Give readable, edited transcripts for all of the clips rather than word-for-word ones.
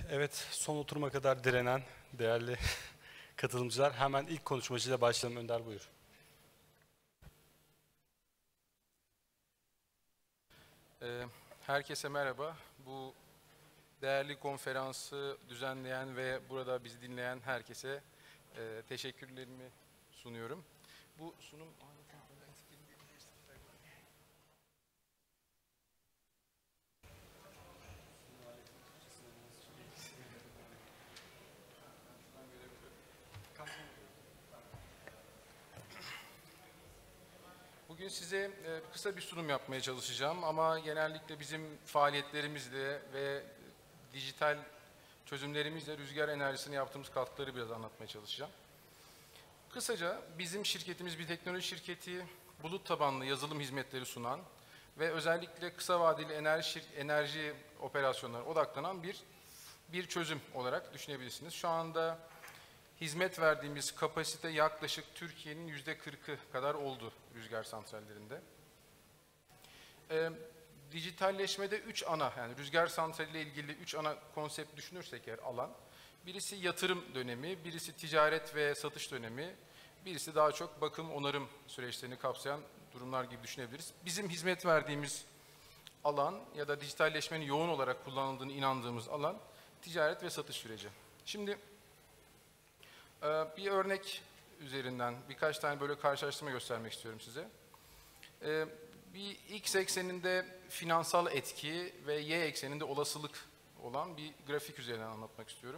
Evet, son oturuma kadar direnen değerli katılımcılar. Hemen ilk konuşmacıyla başlayalım. Önder, buyur. Herkese merhaba. Bu değerli konferansı düzenleyen ve burada bizi dinleyen herkese teşekkürlerimi sunuyorum. Bu sunum... Bugün size kısa bir sunum yapmaya çalışacağım ama genellikle bizim faaliyetlerimizle ve dijital çözümlerimizle rüzgar enerjisine yaptığımız katkıları biraz anlatmaya çalışacağım. Kısaca bizim şirketimiz bir teknoloji şirketi, bulut tabanlı yazılım hizmetleri sunan ve özellikle kısa vadeli enerji operasyonlarına odaklanan bir çözüm olarak düşünebilirsiniz. Şu anda hizmet verdiğimiz kapasite yaklaşık Türkiye'nin %40'ı kadar oldu rüzgar santrallerinde. Dijitalleşmede 3 ana, yani rüzgar santraliyle ilgili 3 ana konsept düşünürsek eğer alan, birisi yatırım dönemi, birisi ticaret ve satış dönemi, birisi daha çok bakım, onarım süreçlerini kapsayan durumlar gibi düşünebiliriz. Bizim hizmet verdiğimiz alan ya da dijitalleşmenin yoğun olarak kullanıldığını inandığımız alan ticaret ve satış süreci. Şimdi bir örnek üzerinden birkaç tane böyle karşılaştırma göstermek istiyorum size. Bir X ekseninde finansal etki ve Y ekseninde olasılık olan bir grafik üzerinden anlatmak istiyorum.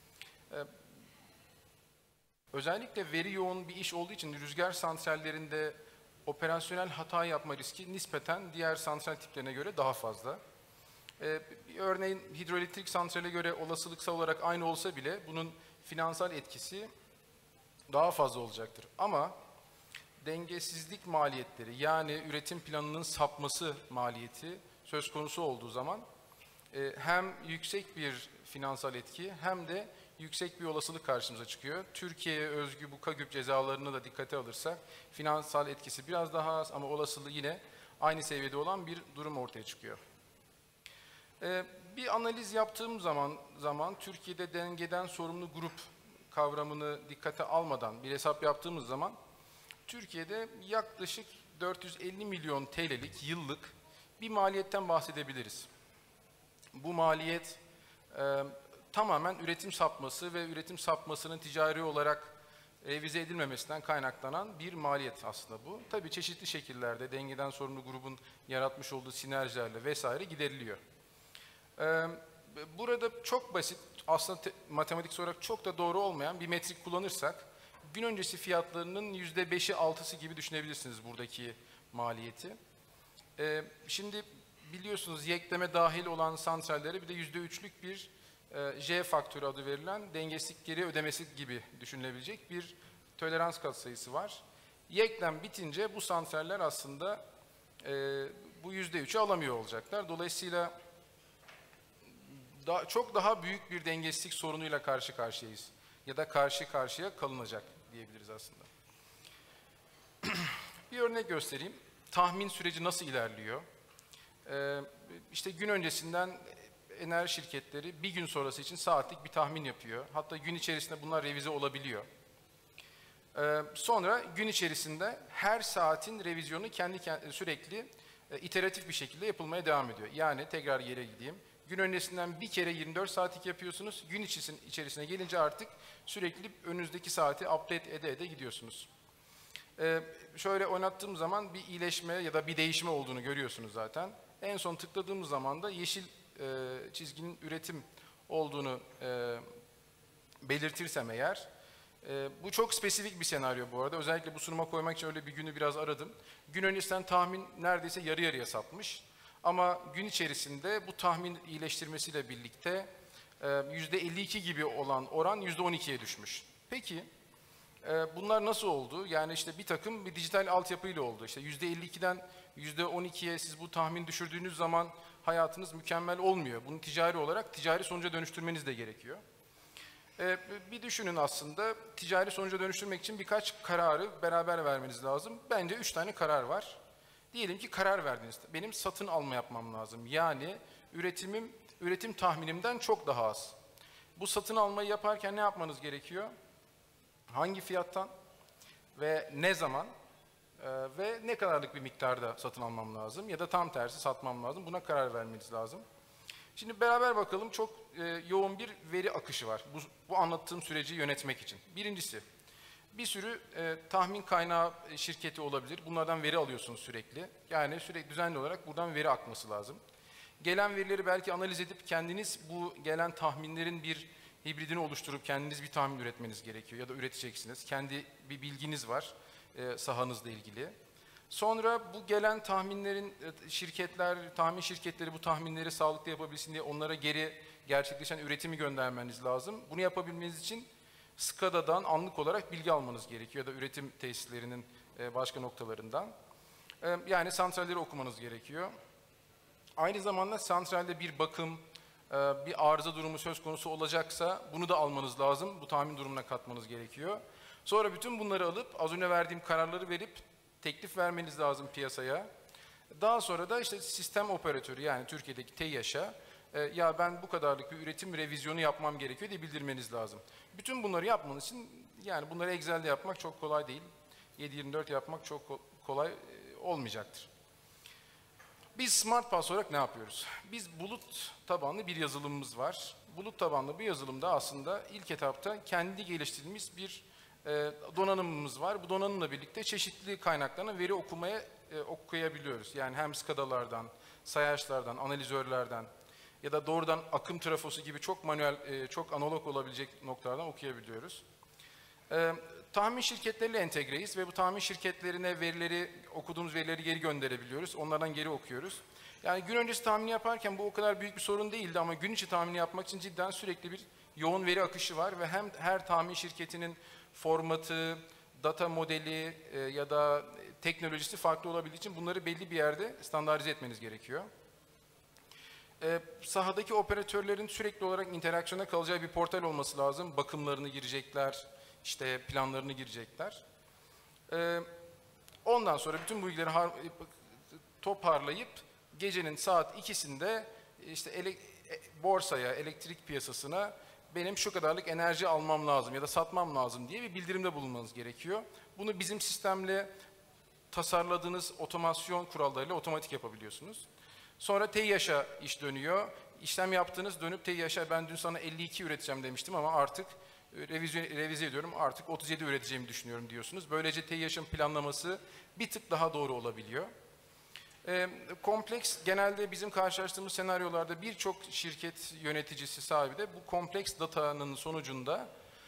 Özellikle veri yoğun bir iş olduğu için rüzgar santrallerinde operasyonel hata yapma riski nispeten diğer santral tiplerine göre daha fazla. Örneğin hidroelektrik santrale göre olasılıksal olarak aynı olsa bile bunun finansal etkisi daha fazla olacaktır. Ama dengesizlik maliyetleri, yani üretim planının sapması maliyeti söz konusu olduğu zaman hem yüksek bir finansal etki hem de yüksek bir olasılık karşımıza çıkıyor. Türkiye'ye özgü bu KAGÜP cezalarını da dikkate alırsak finansal etkisi biraz daha az ama olasılığı yine aynı seviyede olan bir durum ortaya çıkıyor. Bir analiz yaptığım zaman Türkiye'de dengeden sorumlu grup kavramını dikkate almadan bir hesap yaptığımız zaman Türkiye'de yaklaşık 450 milyon TL'lik yıllık bir maliyetten bahsedebiliriz. Bu maliyet tamamen üretim sapması ve üretim sapmasının ticari olarak revize edilmemesinden kaynaklanan bir maliyet aslında bu. Tabii çeşitli şekillerde dengeden sorumlu grubun yaratmış olduğu sinerjilerle vesaire gideriliyor. Burada çok basit, aslında matematik olarak çok da doğru olmayan bir metrik kullanırsak, gün öncesi fiyatlarının %5'i 6'sı gibi düşünebilirsiniz buradaki maliyeti. Şimdi biliyorsunuz yekleme dahil olan santrallere bir de %3'lük bir J faktörü adı verilen dengesizlik geri ödemesi gibi düşünülebilecek bir tolerans katsayısı var. Yeklem bitince bu santraller aslında bu %3'ü alamıyor olacaklar. Dolayısıyla çok daha büyük bir dengesizlik sorunuyla karşı karşıyayız. Ya da karşı karşıya kalınacak diyebiliriz aslında. Bir örnek göstereyim. Tahmin süreci nasıl ilerliyor? İşte gün öncesinden enerji şirketleri bir gün sonrası için saatlik bir tahmin yapıyor. Hatta gün içerisinde bunlar revize olabiliyor. Sonra gün içerisinde her saatin revizyonu sürekli iteratif bir şekilde yapılmaya devam ediyor. Yani tekrar yere gideyim. Gün öncesinden bir kere 24 saatlik yapıyorsunuz. Gün içerisine gelince artık sürekli önünüzdeki saati update ede gidiyorsunuz. Şöyle oynattığım zaman bir iyileşme ya da bir değişme olduğunu görüyorsunuz zaten. En son tıkladığımız zaman da yeşil çizginin üretim olduğunu belirtirsem eğer, bu çok spesifik bir senaryo bu arada. Özellikle bu sunuma koymak için öyle bir günü biraz aradım. Gün öncesinden tahmin neredeyse yarı yarıya sapmış. Ama gün içerisinde bu tahmin iyileştirmesiyle birlikte %52 gibi olan oran %12'ye düşmüş. Peki bunlar nasıl oldu? Yani işte bir dijital altyapıyla oldu. İşte %52'den %12'ye siz bu tahmin düşürdüğünüz zaman hayatınız mükemmel olmuyor. Bunu ticari sonuca dönüştürmeniz de gerekiyor. Bir düşünün aslında, ticari sonuca dönüştürmek için birkaç kararı beraber vermeniz lazım. Bence 3 tane karar var. Diyelim ki karar verdiniz. Benim satın alma yapmam lazım. Yani üretim tahminimden çok daha az. Bu satın almayı yaparken ne yapmanız gerekiyor? Hangi fiyattan ve ne zaman ve ne kadarlık bir miktarda satın almam lazım ya da tam tersi satmam lazım. Buna karar vermeniz lazım. Şimdi beraber bakalım, çok yoğun bir veri akışı var bu anlattığım süreci yönetmek için. Birincisi, bir sürü tahmin kaynağı şirketi olabilir. Bunlardan veri alıyorsunuz sürekli. Yani sürekli düzenli olarak buradan veri akması lazım. Gelen verileri belki analiz edip kendiniz bu gelen tahminlerin bir hibridini oluşturup kendiniz bir tahmin üretmeniz gerekiyor ya da üreteceksiniz. Kendi bir bilginiz var sahanızla ilgili. Sonra bu gelen tahminlerin tahmin şirketleri bu tahminleri sağlıklı yapabilsin diye onlara geri gerçekleşen üretimi göndermeniz lazım. Bunu yapabilmeniz için SCADA'dan anlık olarak bilgi almanız gerekiyor ya da üretim tesislerinin başka noktalarından. Yani santralleri okumanız gerekiyor. Aynı zamanda santralde bir bakım, bir arıza durumu söz konusu olacaksa bunu da almanız lazım. Bu tahmin durumuna katmanız gerekiyor. Sonra bütün bunları alıp az önce verdiğim kararları verip teklif vermeniz lazım piyasaya. Daha sonra da işte sistem operatörü, yani Türkiye'deki TEİAŞ'a ya ben bu kadarlık bir üretim revizyonu yapmam gerekiyor diye bildirmeniz lazım. Bütün bunları yapmanız için, yani bunları Excel'de yapmak çok kolay değil. 7/24 yapmak çok kolay olmayacaktır. Biz SmartPass olarak ne yapıyoruz? Biz bulut tabanlı bir yazılımımız var. Bulut tabanlı bir yazılımda aslında ilk etapta kendi geliştirdiğimiz bir donanımımız var. Bu donanımla birlikte çeşitli kaynaklarına veri okuyabiliyoruz. Yani hem SCADA'lardan, sayaçlardan, analizörlerden ya da doğrudan akım trafosu gibi çok manuel, çok analog olabilecek noktalardan okuyabiliyoruz. Tahmin şirketleriyle entegreyiz ve bu tahmin şirketlerine verileri, okuduğumuz verileri geri gönderebiliyoruz. Onlardan geri okuyoruz. Yani gün öncesi tahmini yaparken bu o kadar büyük bir sorun değildi ama gün içi tahmini yapmak için cidden sürekli bir yoğun veri akışı var ve hem her tahmin şirketinin formatı, data modeli ya da teknolojisi farklı olabildiği için bunları belli bir yerde standartize etmeniz gerekiyor. Sahadaki operatörlerin sürekli olarak interaksiyona kalacağı bir portal olması lazım. Bakımlarını girecekler, işte planlarını girecekler. Ondan sonra bütün bu bilgileri toparlayıp gecenin saat 2'sinde işte borsaya, elektrik piyasasına benim şu kadarlık enerji almam lazım ya da satmam lazım diye bir bildirimde bulunmanız gerekiyor. Bunu bizim sistemle tasarladığınız otomasyon kurallarıyla otomatik yapabiliyorsunuz. Sonra TEİAŞ'a iş dönüyor. İşlem yaptığınız dönüp TEİAŞ'a ben dün sana 52 üreteceğim demiştim ama artık revize ediyorum, artık 37 üreteceğimi düşünüyorum diyorsunuz. Böylece TEİAŞ'ın planlaması bir tık daha doğru olabiliyor. Kompleks, genelde bizim karşılaştığımız senaryolarda birçok şirket yöneticisi, sahibi de bu kompleks datanın sonucunda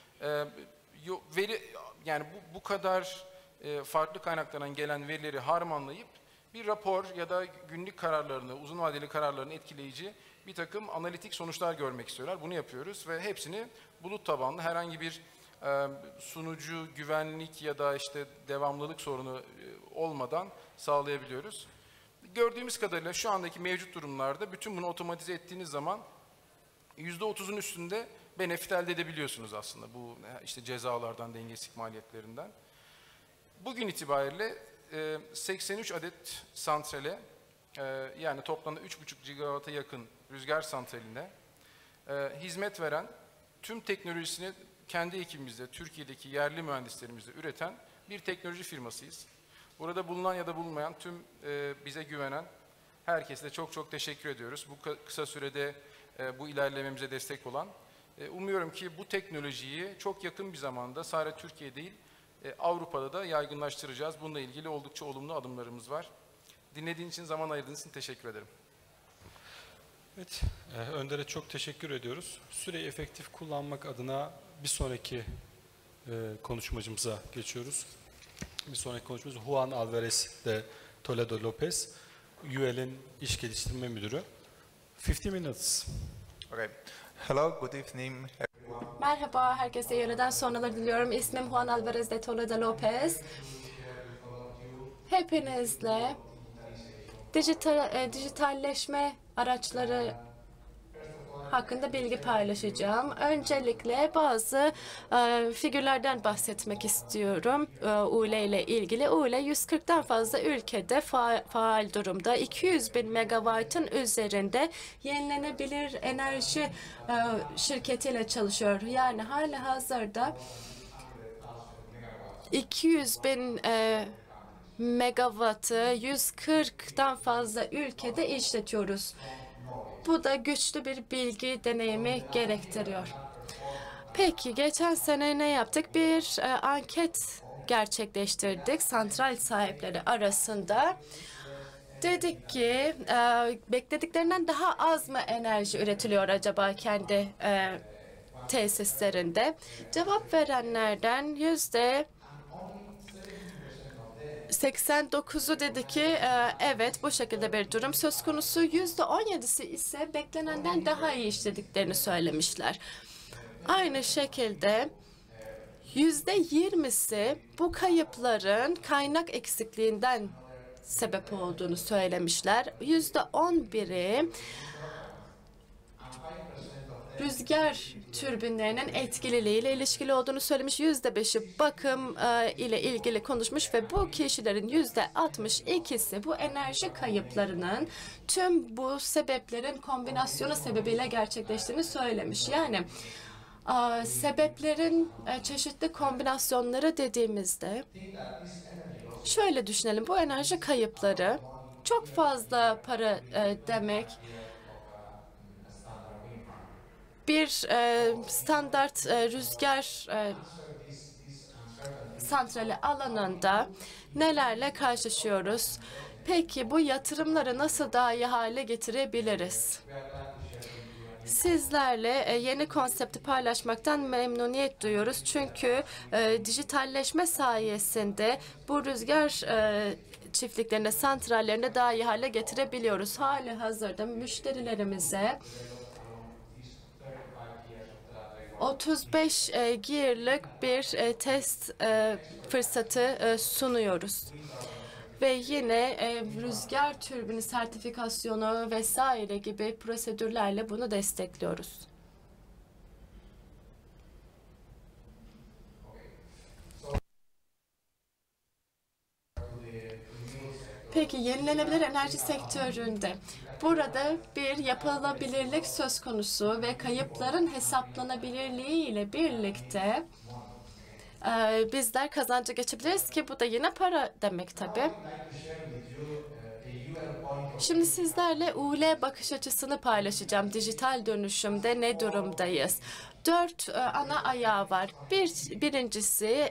yani bu kadar farklı kaynaklardan gelen verileri harmanlayıp bir rapor ya da günlük kararlarını, uzun vadeli kararlarını etkileyici bir takım analitik sonuçlar görmek istiyorlar. Bunu yapıyoruz ve hepsini bulut tabanlı, herhangi bir sunucu, güvenlik ya da işte devamlılık sorunu olmadan sağlayabiliyoruz. Gördüğümüz kadarıyla şu andaki mevcut durumlarda bütün bunu otomatize ettiğiniz zaman %30'un üstünde benefit elde edebiliyorsunuz aslında bu işte cezalardan, dengesizlik maliyetlerinden. Bugün itibariyle 83 adet santrale, yani toplamda 3,5 gigawata yakın rüzgar santraline hizmet veren, tüm teknolojisini kendi ekibimizde, Türkiye'deki yerli mühendislerimizle üreten bir teknoloji firmasıyız. Burada bulunan ya da bulunmayan tüm bize güvenen herkese de çok çok teşekkür ediyoruz. Bu kısa sürede bu ilerlememize destek olan. Umuyorum ki bu teknolojiyi çok yakın bir zamanda sadece Türkiye değil, Avrupa'da da yaygınlaştıracağız. Bununla ilgili oldukça olumlu adımlarımız var. Dinlediğiniz için, zaman ayırdığınız için teşekkür ederim. Evet, Önder'e çok teşekkür ediyoruz. Süreyi efektif kullanmak adına bir sonraki konuşmacımıza geçiyoruz. Bir sonraki konuşmacımız Juan Alvarez de Toledo Lopez, UL'in İş Geliştirme Müdürü. 50 minutes. Okay. Hello, good evening. Merhaba, herkese yöneden sonralar diliyorum. İsmim Juan Alvarez de Toledo Lopez. Hepinizle dijitalleşme araçları hakkında bilgi paylaşacağım. Öncelikle bazı figürlerden bahsetmek istiyorum ULE ile ilgili. ULE 140'tan fazla ülkede faal durumda. 200 bin megawattın üzerinde yenilenebilir enerji şirketiyle çalışıyor. Yani halihazırda 200 bin megawattı 140'tan fazla ülkede işletiyoruz. Bu da güçlü bir bilgi deneyimi gerektiriyor. Peki geçen sene ne yaptık? Bir anket gerçekleştirdik santral sahipleri arasında. Dedik ki beklediklerinden daha az mı enerji üretiliyor acaba kendi tesislerinde? Cevap verenlerden %89'u dedi ki evet bu şekilde bir durum söz konusu. %17'si ise beklenenden daha iyi işlediklerini söylemişler. Aynı şekilde %20'si bu kayıpların kaynak eksikliğinden sebep olduğunu söylemişler. %11'i rüzgar türbinlerinin etkililiğiyle ilişkili olduğunu söylemiş. %5'i bakım ile ilgili konuşmuş ve bu kişilerin %62'si bu enerji kayıplarının tüm bu sebeplerin kombinasyonu sebebiyle gerçekleştiğini söylemiş. Yani sebeplerin çeşitli kombinasyonları dediğimizde şöyle düşünelim. Bu enerji kayıpları çok fazla para demek. Bir standart rüzgar santrali alanında nelerle karşılaşıyoruz? Peki bu yatırımları nasıl daha iyi hale getirebiliriz? Sizlerle yeni konsepti paylaşmaktan memnuniyet duyuyoruz. Çünkü dijitalleşme sayesinde bu rüzgar çiftliklerinde, santrallerinde daha iyi hale getirebiliyoruz. Halihazırda müşterilerimize 35 gear'lık bir test fırsatı sunuyoruz. Ve yine rüzgar türbini sertifikasyonu vesaire gibi prosedürlerle bunu destekliyoruz. Peki yenilenebilir enerji sektöründe burada bir yapılabilirlik söz konusu ve kayıpların hesaplanabilirliği ile birlikte bizler kazanca geçebiliriz ki bu da yine para demek tabii. Şimdi sizlerle UL bakış açısını paylaşacağım. Dijital dönüşümde ne durumdayız? 4 ana ayağı var. Birincisi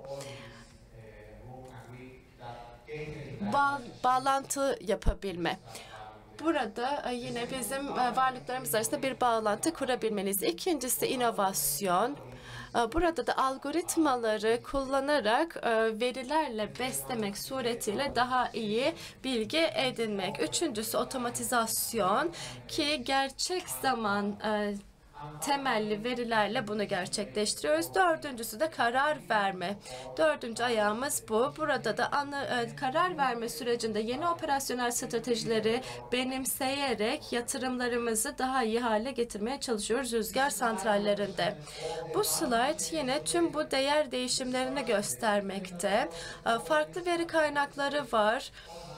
bağlantı yapabilme. Burada yine bizim varlıklarımız arasında bir bağlantı kurabilmeniz. İkincisi inovasyon. Burada da algoritmaları kullanarak verilerle beslemek suretiyle daha iyi bilgi edinmek. Üçüncüsü otomatizasyon ki gerçek zaman temelli verilerle bunu gerçekleştiriyoruz. Dördüncüsü de karar verme. Dördüncü ayağımız bu. Burada da karar verme sürecinde yeni operasyonel stratejileri benimseyerek yatırımlarımızı daha iyi hale getirmeye çalışıyoruz rüzgar santrallerinde. Bu slide yine tüm bu değer değişimlerini göstermekte. Farklı veri kaynakları var.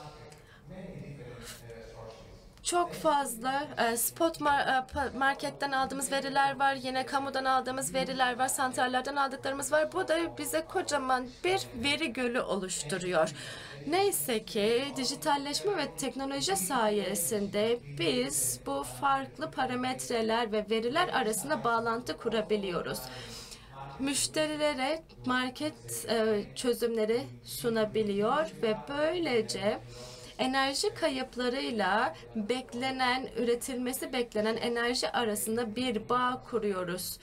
Çok fazla spot marketten aldığımız veriler var, yine kamudan aldığımız veriler var, santrallerden aldıklarımız var. Bu da bize kocaman bir veri gölü oluşturuyor. Neyse ki dijitalleşme ve teknoloji sayesinde biz bu farklı parametreler ve veriler arasında bağlantı kurabiliyoruz. Müşterilere market çözümleri sunabiliyor ve böylece enerji kayıplarıyla üretilmesi beklenen enerji arasında bir bağ kuruyoruz.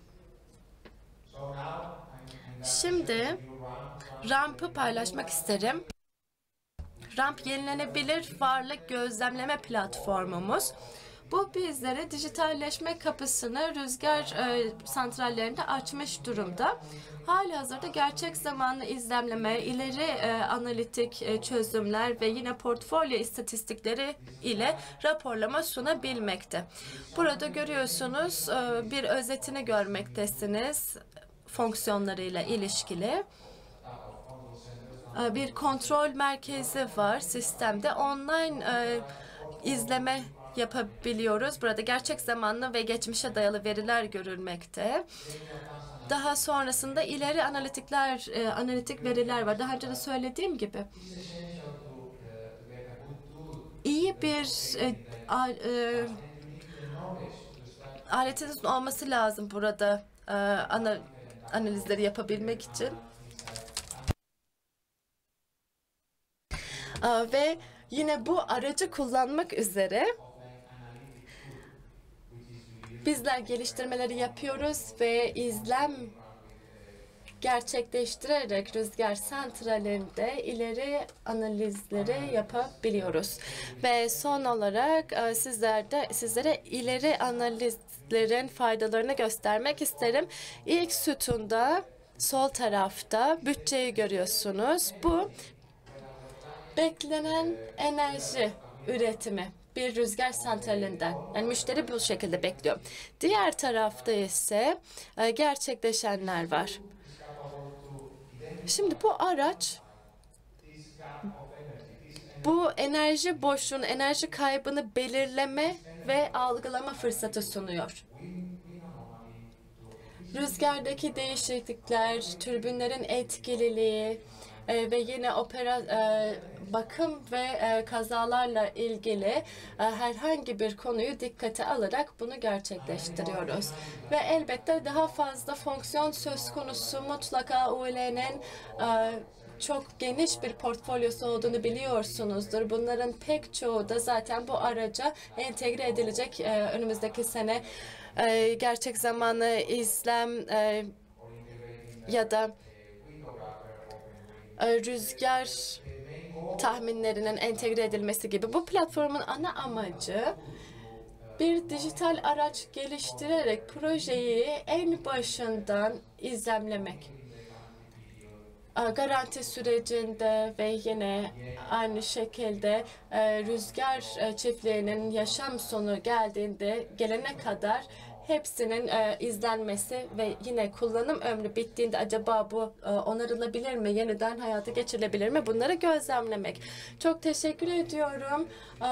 Şimdi RAMP'ı paylaşmak isterim. RAMP yenilenebilir varlık gözlemleme platformumuz. Bu bizlere dijitalleşme kapısını rüzgar santrallerinde açmış durumda. Halihazırda gerçek zamanlı izlemleme, ileri analitik çözümler ve yine portfolyo istatistikleri ile raporlama sunabilmekte. Burada görüyorsunuz bir özetini görmektesiniz fonksiyonlarıyla ilişkili. Bir kontrol merkezi var sistemde. Online izleme yapabiliyoruz. Burada gerçek zamanlı ve geçmişe dayalı veriler görülmekte. Daha sonrasında ileri analitik veriler var. Daha önce de söylediğim gibi iyi bir aletinizin olması lazım burada analizleri yapabilmek için. Ve yine bu aracı kullanmak üzere bizler geliştirmeleri yapıyoruz ve izlem gerçekleştirerek rüzgar santralinde ileri analizleri yapabiliyoruz. Ve son olarak sizlere ileri analizlerin faydalarını göstermek isterim. İlk sütunda sol tarafta bütçeyi görüyorsunuz. Bu beklenen enerji üretimi bir rüzgar santralinden. Yani müşteri bu şekilde bekliyor. Diğer tarafta ise gerçekleşenler var. Şimdi bu araç bu enerji boşluğunu, enerji kaybını belirleme ve algılama fırsatı sunuyor. Rüzgardaki değişiklikler, türbinlerin etkililiği ve yine bakım ve kazalarla ilgili herhangi bir konuyu dikkate alarak bunu gerçekleştiriyoruz. Ve elbette daha fazla fonksiyon söz konusu, mutlaka ULE'nin çok geniş bir portfolyosu olduğunu biliyorsunuzdur. Bunların pek çoğu da zaten bu araca entegre edilecek önümüzdeki sene. Gerçek zamanlı izlem ya da rüzgar tahminlerinin entegre edilmesi gibi. Bu platformun ana amacı bir dijital araç geliştirerek projeyi en başından izlemlemek. Garanti sürecinde ve yine aynı şekilde rüzgar çiftliğinin yaşam sonu gelene kadar hepsinin izlenmesi ve yine kullanım ömrü bittiğinde acaba bu onarılabilir mi, yeniden hayata geçirilebilir mi? Bunları gözlemlemek. Çok teşekkür ediyorum.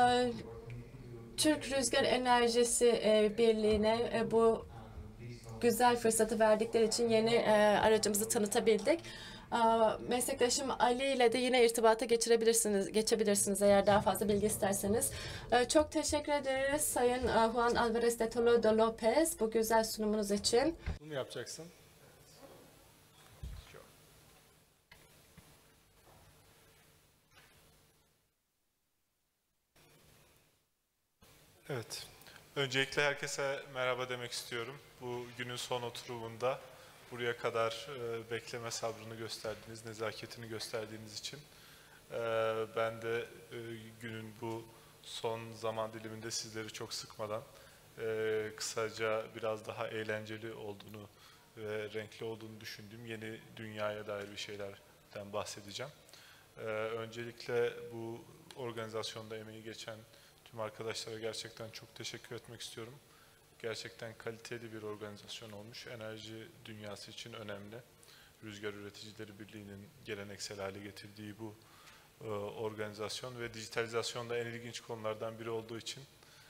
Türk Rüzgar Enerjisi Birliği'ne bu güzel fırsatı verdikleri için yeni aracımızı tanıtabildik. Meslektaşım Ali ile de yine irtibata geçebilirsiniz eğer daha fazla bilgi isterseniz. Çok teşekkür ederiz Sayın Juan Alvarez de Toledo López bu güzel sunumunuz için. Bunu mu yapacaksın? Evet. Öncelikle herkese merhaba demek istiyorum. Bu günün son oturumunda buraya kadar bekleme sabrını gösterdiğiniz, nezaketini gösterdiğiniz için ben de günün bu son zaman diliminde sizleri çok sıkmadan kısaca biraz daha eğlenceli olduğunu ve renkli olduğunu düşündüğüm yeni dünyaya dair bir şeylerden bahsedeceğim. Öncelikle bu organizasyonda emeği geçen tüm arkadaşlara gerçekten çok teşekkür etmek istiyorum. Gerçekten kaliteli bir organizasyon olmuş. Enerji dünyası için önemli. Rüzgar Üreticileri Birliği'nin geleneksel hale getirdiği bu organizasyon ve dijitalizasyonda en ilginç konulardan biri olduğu için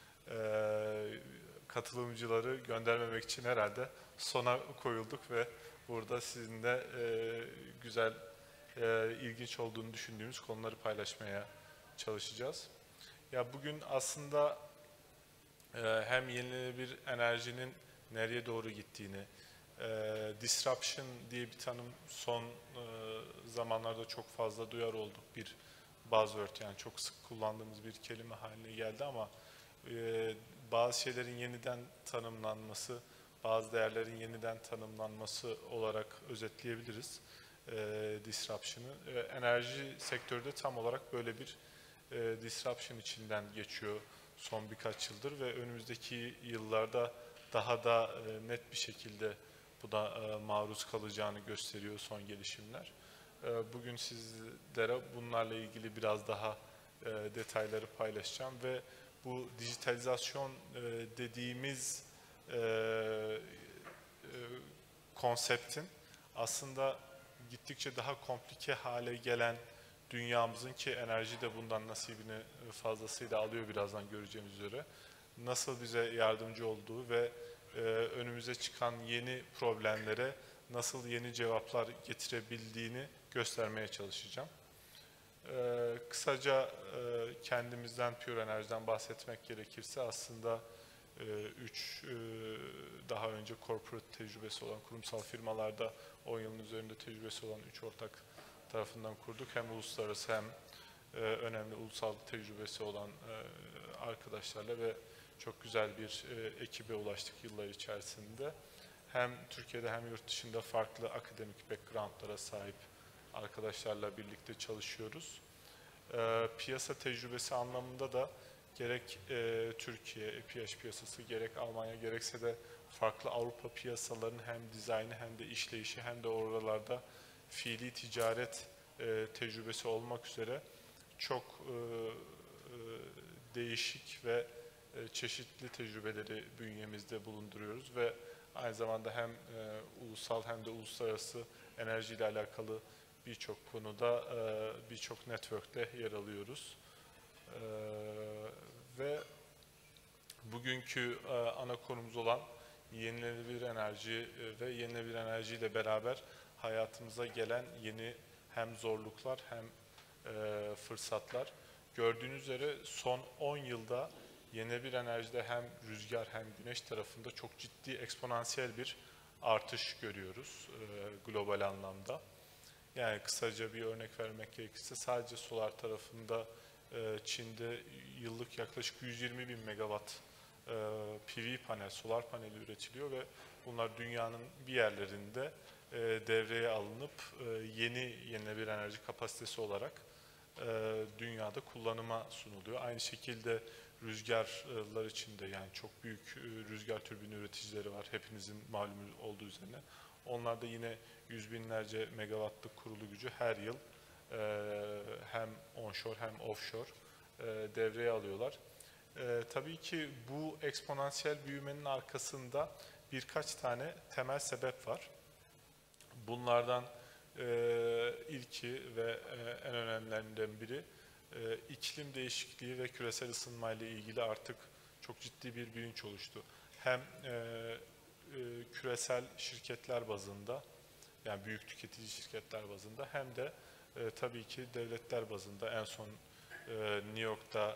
katılımcıları göndermemek için herhalde sona koyulduk ve burada sizinle güzel, ilginç olduğunu düşündüğümüz konuları paylaşmaya çalışacağız. Ya bugün aslında hem yenilenebilir enerjinin nereye doğru gittiğini, disruption diye bir tanım son zamanlarda çok fazla duyar olduk. Bir buzzword, yani çok sık kullandığımız bir kelime haline geldi ama bazı şeylerin yeniden tanımlanması, bazı değerlerin yeniden tanımlanması olarak özetleyebiliriz disruption'ı. Enerji sektörü de tam olarak böyle bir disruption içinden geçiyor son birkaç yıldır ve önümüzdeki yıllarda daha da net bir şekilde buna maruz kalacağını gösteriyor son gelişimler. Bugün sizlere bunlarla ilgili biraz daha detayları paylaşacağım ve bu dijitalizasyon dediğimiz konseptin aslında gittikçe daha komplike hale gelen dünyamızın, ki enerji de bundan nasibini fazlasıyla alıyor, birazdan göreceğimiz üzere, nasıl bize yardımcı olduğu ve önümüze çıkan yeni problemlere nasıl yeni cevaplar getirebildiğini göstermeye çalışacağım. Kısaca kendimizden, Pure Enerji'den bahsetmek gerekirse aslında daha önce corporate tecrübesi olan, kurumsal firmalarda 10 yılın üzerinde tecrübesi olan 3 ortak tarafından kurduk. Hem uluslararası hem önemli ulusal tecrübesi olan arkadaşlarla ve çok güzel bir ekibe ulaştık yıllar içerisinde. Hem Türkiye'de hem yurt dışında farklı akademik backgroundlara sahip arkadaşlarla birlikte çalışıyoruz. Piyasa tecrübesi anlamında da gerek Türkiye EPH piyasası, gerek Almanya, gerekse de farklı Avrupa piyasalarının hem dizaynı hem de işleyişi hem de oralarda fiili ticaret tecrübesi olmak üzere çok değişik ve çeşitli tecrübeleri bünyemizde bulunduruyoruz ve aynı zamanda hem ulusal hem de uluslararası enerjiyle alakalı birçok konuda birçok network'te yer alıyoruz. Ve bugünkü ana konumuz olan yenilenebilir enerji ve yenilenebilir enerjiyle beraber hayatımıza gelen yeni hem zorluklar hem fırsatlar. Gördüğünüz üzere son 10 yılda yenilenebilir enerjide hem rüzgar hem güneş tarafında çok ciddi eksponansiyel bir artış görüyoruz global anlamda. Yani kısaca bir örnek vermek gerekirse sadece solar tarafında Çin'de yıllık yaklaşık 120 bin megawatt PV panel, solar paneli üretiliyor ve bunlar dünyanın bir yerlerinde devreye alınıp yenilenebilir enerji kapasitesi olarak dünyada kullanıma sunuluyor. Aynı şekilde rüzgarlar için de, yani çok büyük rüzgar türbini üreticileri var, hepinizin malumu olduğu üzerine. Onlar da yine yüz binlerce megawattlık kurulu gücü her yıl hem onshore hem offshore devreye alıyorlar. Tabii ki bu eksponansiyel büyümenin arkasında birkaç tane temel sebep var. Bunlardan ilki ve en önemlilerinden biri iklim değişikliği ve küresel ısınmayla ilgili artık çok ciddi bir bilinç oluştu. Hem küresel şirketler bazında, yani büyük tüketici şirketler bazında, hem de tabii ki devletler bazında. En son New York'ta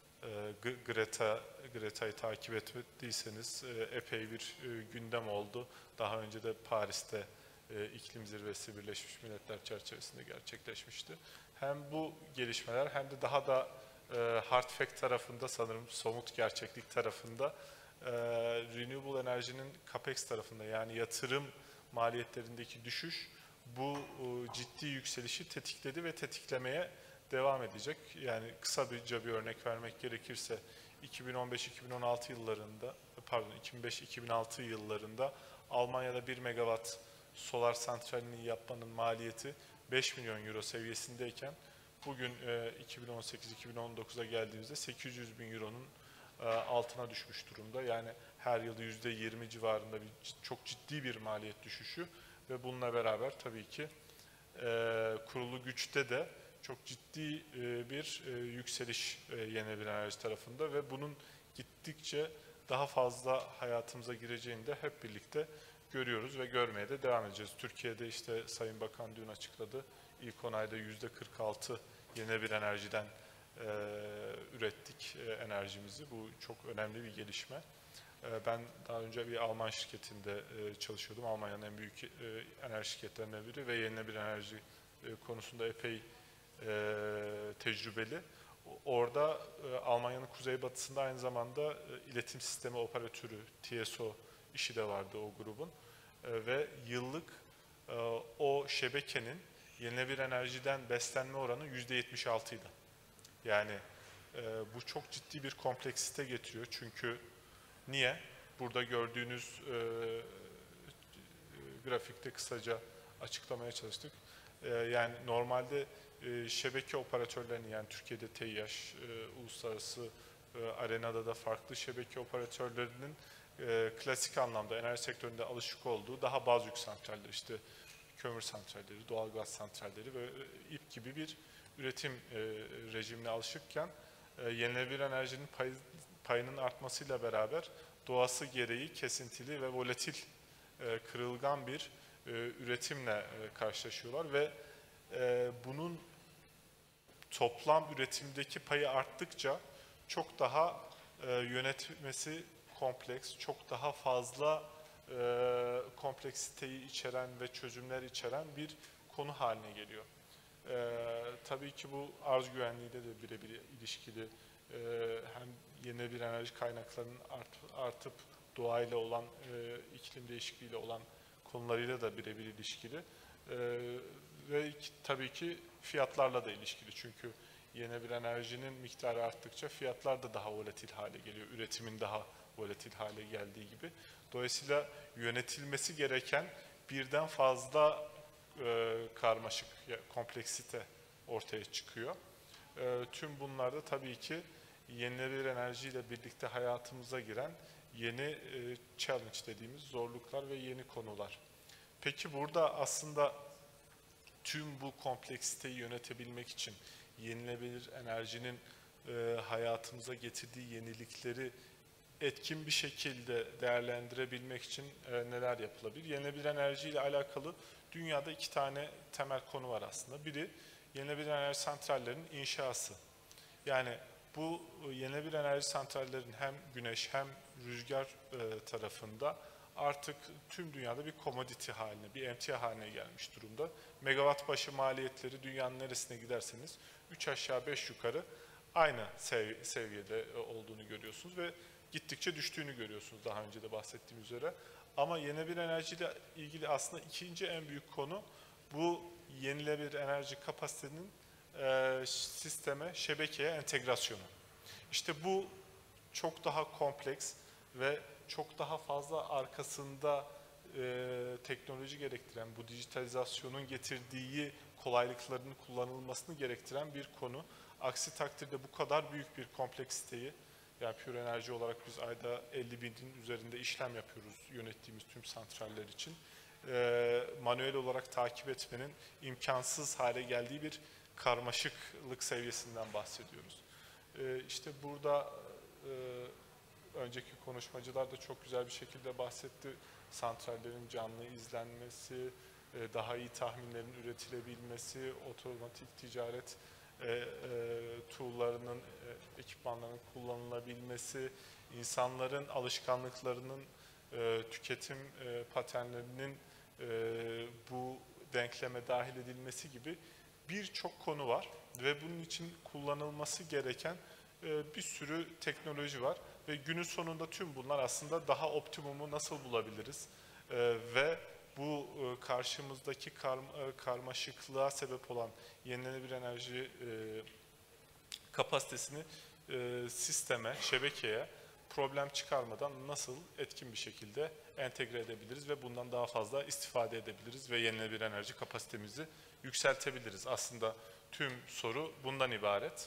Greta'yı takip etmediyseniz epey bir gündem oldu. Daha önce de Paris'te iklim zirvesi Birleşmiş Milletler çerçevesinde gerçekleşmişti. Hem bu gelişmeler hem de daha da hard fact tarafında, sanırım somut gerçeklik tarafında renewable enerjinin capex tarafında, yani yatırım maliyetlerindeki düşüş bu ciddi yükselişi tetikledi ve tetiklemeye devam edecek. Yani kısaca bir örnek vermek gerekirse 2015-2016 yıllarında, pardon 2005-2006 yıllarında Almanya'da 1 megawatt solar santralini yapmanın maliyeti 5 milyon euro seviyesindeyken bugün 2018-2019'a geldiğimizde 800 bin euronun altına düşmüş durumda. Yani her yıl %20 civarında çok ciddi bir maliyet düşüşü ve bununla beraber tabii ki kurulu güçte de çok ciddi bir yükseliş yenilenebilir enerji tarafında ve bunun gittikçe daha fazla hayatımıza gireceğini de hep birlikte görüyoruz ve görmeye de devam edeceğiz. Türkiye'de işte Sayın Bakan dün açıkladı. İlk 10 ayda %46 yenilenebilir enerjiden ürettik enerjimizi. Bu çok önemli bir gelişme. Ben daha önce bir Alman şirketinde çalışıyordum. Almanya'nın en büyük enerji şirketlerinden biri ve yenilenebilir enerji konusunda epey tecrübeli. Orada Almanya'nın kuzeybatısında aynı zamanda iletim sistemi operatörü, TSO işi de vardı o grubun. Ve yıllık o şebekenin yenilenebilir enerjiden beslenme oranı %76'ydı. Yani Bu çok ciddi bir kompleksite getiriyor. Çünkü niye? Burada gördüğünüz grafikte kısaca açıklamaya çalıştık. Yani normalde şebeke operatörlerinin, yani Türkiye'de TİH, uluslararası arenada da farklı şebeke operatörlerinin klasik anlamda enerji sektöründe alışık olduğu daha baz yük santraller, işte kömür santralleri, doğalgaz santralleri ve ip gibi bir üretim rejimine alışıkken yenilenebilir enerjinin payının artmasıyla beraber doğası gereği kesintili ve volatil, kırılgan bir üretimle karşılaşıyorlar ve bunun toplam üretimdeki payı arttıkça çok daha yönetmesi kompleks, çok daha fazla kompleksiteyi içeren ve çözümler içeren bir konu haline geliyor. Tabii ki bu arz güvenliğiyle de birebir ilişkili. Hem yenilenebilir enerji kaynaklarının artıp doğayla olan, iklim değişikliğiyle olan konularıyla da birebir ilişkili. Ve tabii ki fiyatlarla da ilişkili. Çünkü yenilenebilir enerjinin miktarı arttıkça fiyatlar da daha volatil hale geliyor. Üretimin daha volatil hale geldiği gibi. Dolayısıyla yönetilmesi gereken birden fazla karmaşık, kompleksite ortaya çıkıyor. Tüm bunlarda tabii ki yenilenebilir enerjiyle birlikte hayatımıza giren yeni challenge dediğimiz zorluklar ve yeni konular. Peki burada aslında tüm bu kompleksiteyi yönetebilmek için yenilenebilir enerjinin hayatımıza getirdiği yenilikleri etkin bir şekilde değerlendirebilmek için neler yapılabilir? Yenilenebilir enerji ile alakalı dünyada 2 tane temel konu var aslında. Biri yenilenebilir enerji santrallerinin inşası. Yani bu yenilenebilir enerji santrallerin hem güneş hem rüzgar tarafında artık tüm dünyada bir commodity haline, bir emtia haline gelmiş durumda. Megawatt başı maliyetleri dünyanın neresine giderseniz 3 aşağı 5 yukarı aynı seviyede olduğunu görüyorsunuz ve gittikçe düştüğünü görüyorsunuz daha önce de bahsettiğim üzere. Ama yenilenebilir enerjiyle ilgili aslında ikinci en büyük konu bu yenilenebilir enerji kapasitenin sisteme, şebekeye entegrasyonu. İşte bu çok daha kompleks ve çok daha fazla arkasında teknoloji gerektiren, bu dijitalizasyonun getirdiği kolaylıkların kullanılmasını gerektiren bir konu. Aksi takdirde bu kadar büyük bir kompleksiteyi, yani Pure Enerji olarak biz ayda 50.000'in üzerinde işlem yapıyoruz yönettiğimiz tüm santraller için. Manuel olarak takip etmenin imkansız hale geldiği bir karmaşıklık seviyesinden bahsediyoruz. İşte burada önceki konuşmacılar da çok güzel bir şekilde bahsetti. Santrallerin canlı izlenmesi, daha iyi tahminlerin üretilebilmesi, otomatik ticaret tool'larının, ekipmanların kullanılabilmesi, insanların alışkanlıklarının, tüketim paternlerinin bu denkleme dahil edilmesi gibi birçok konu var ve bunun için kullanılması gereken bir sürü teknoloji var ve günün sonunda tüm bunlar aslında daha optimumu nasıl bulabiliriz ve bu karşımızdaki karmaşıklığa sebep olan yenilenebilir enerji kapasitesini sisteme, şebekeye problem çıkarmadan nasıl etkin bir şekilde entegre edebiliriz ve bundan daha fazla istifade edebiliriz ve yenilenebilir enerji kapasitemizi yükseltebiliriz. Aslında tüm soru bundan ibaret.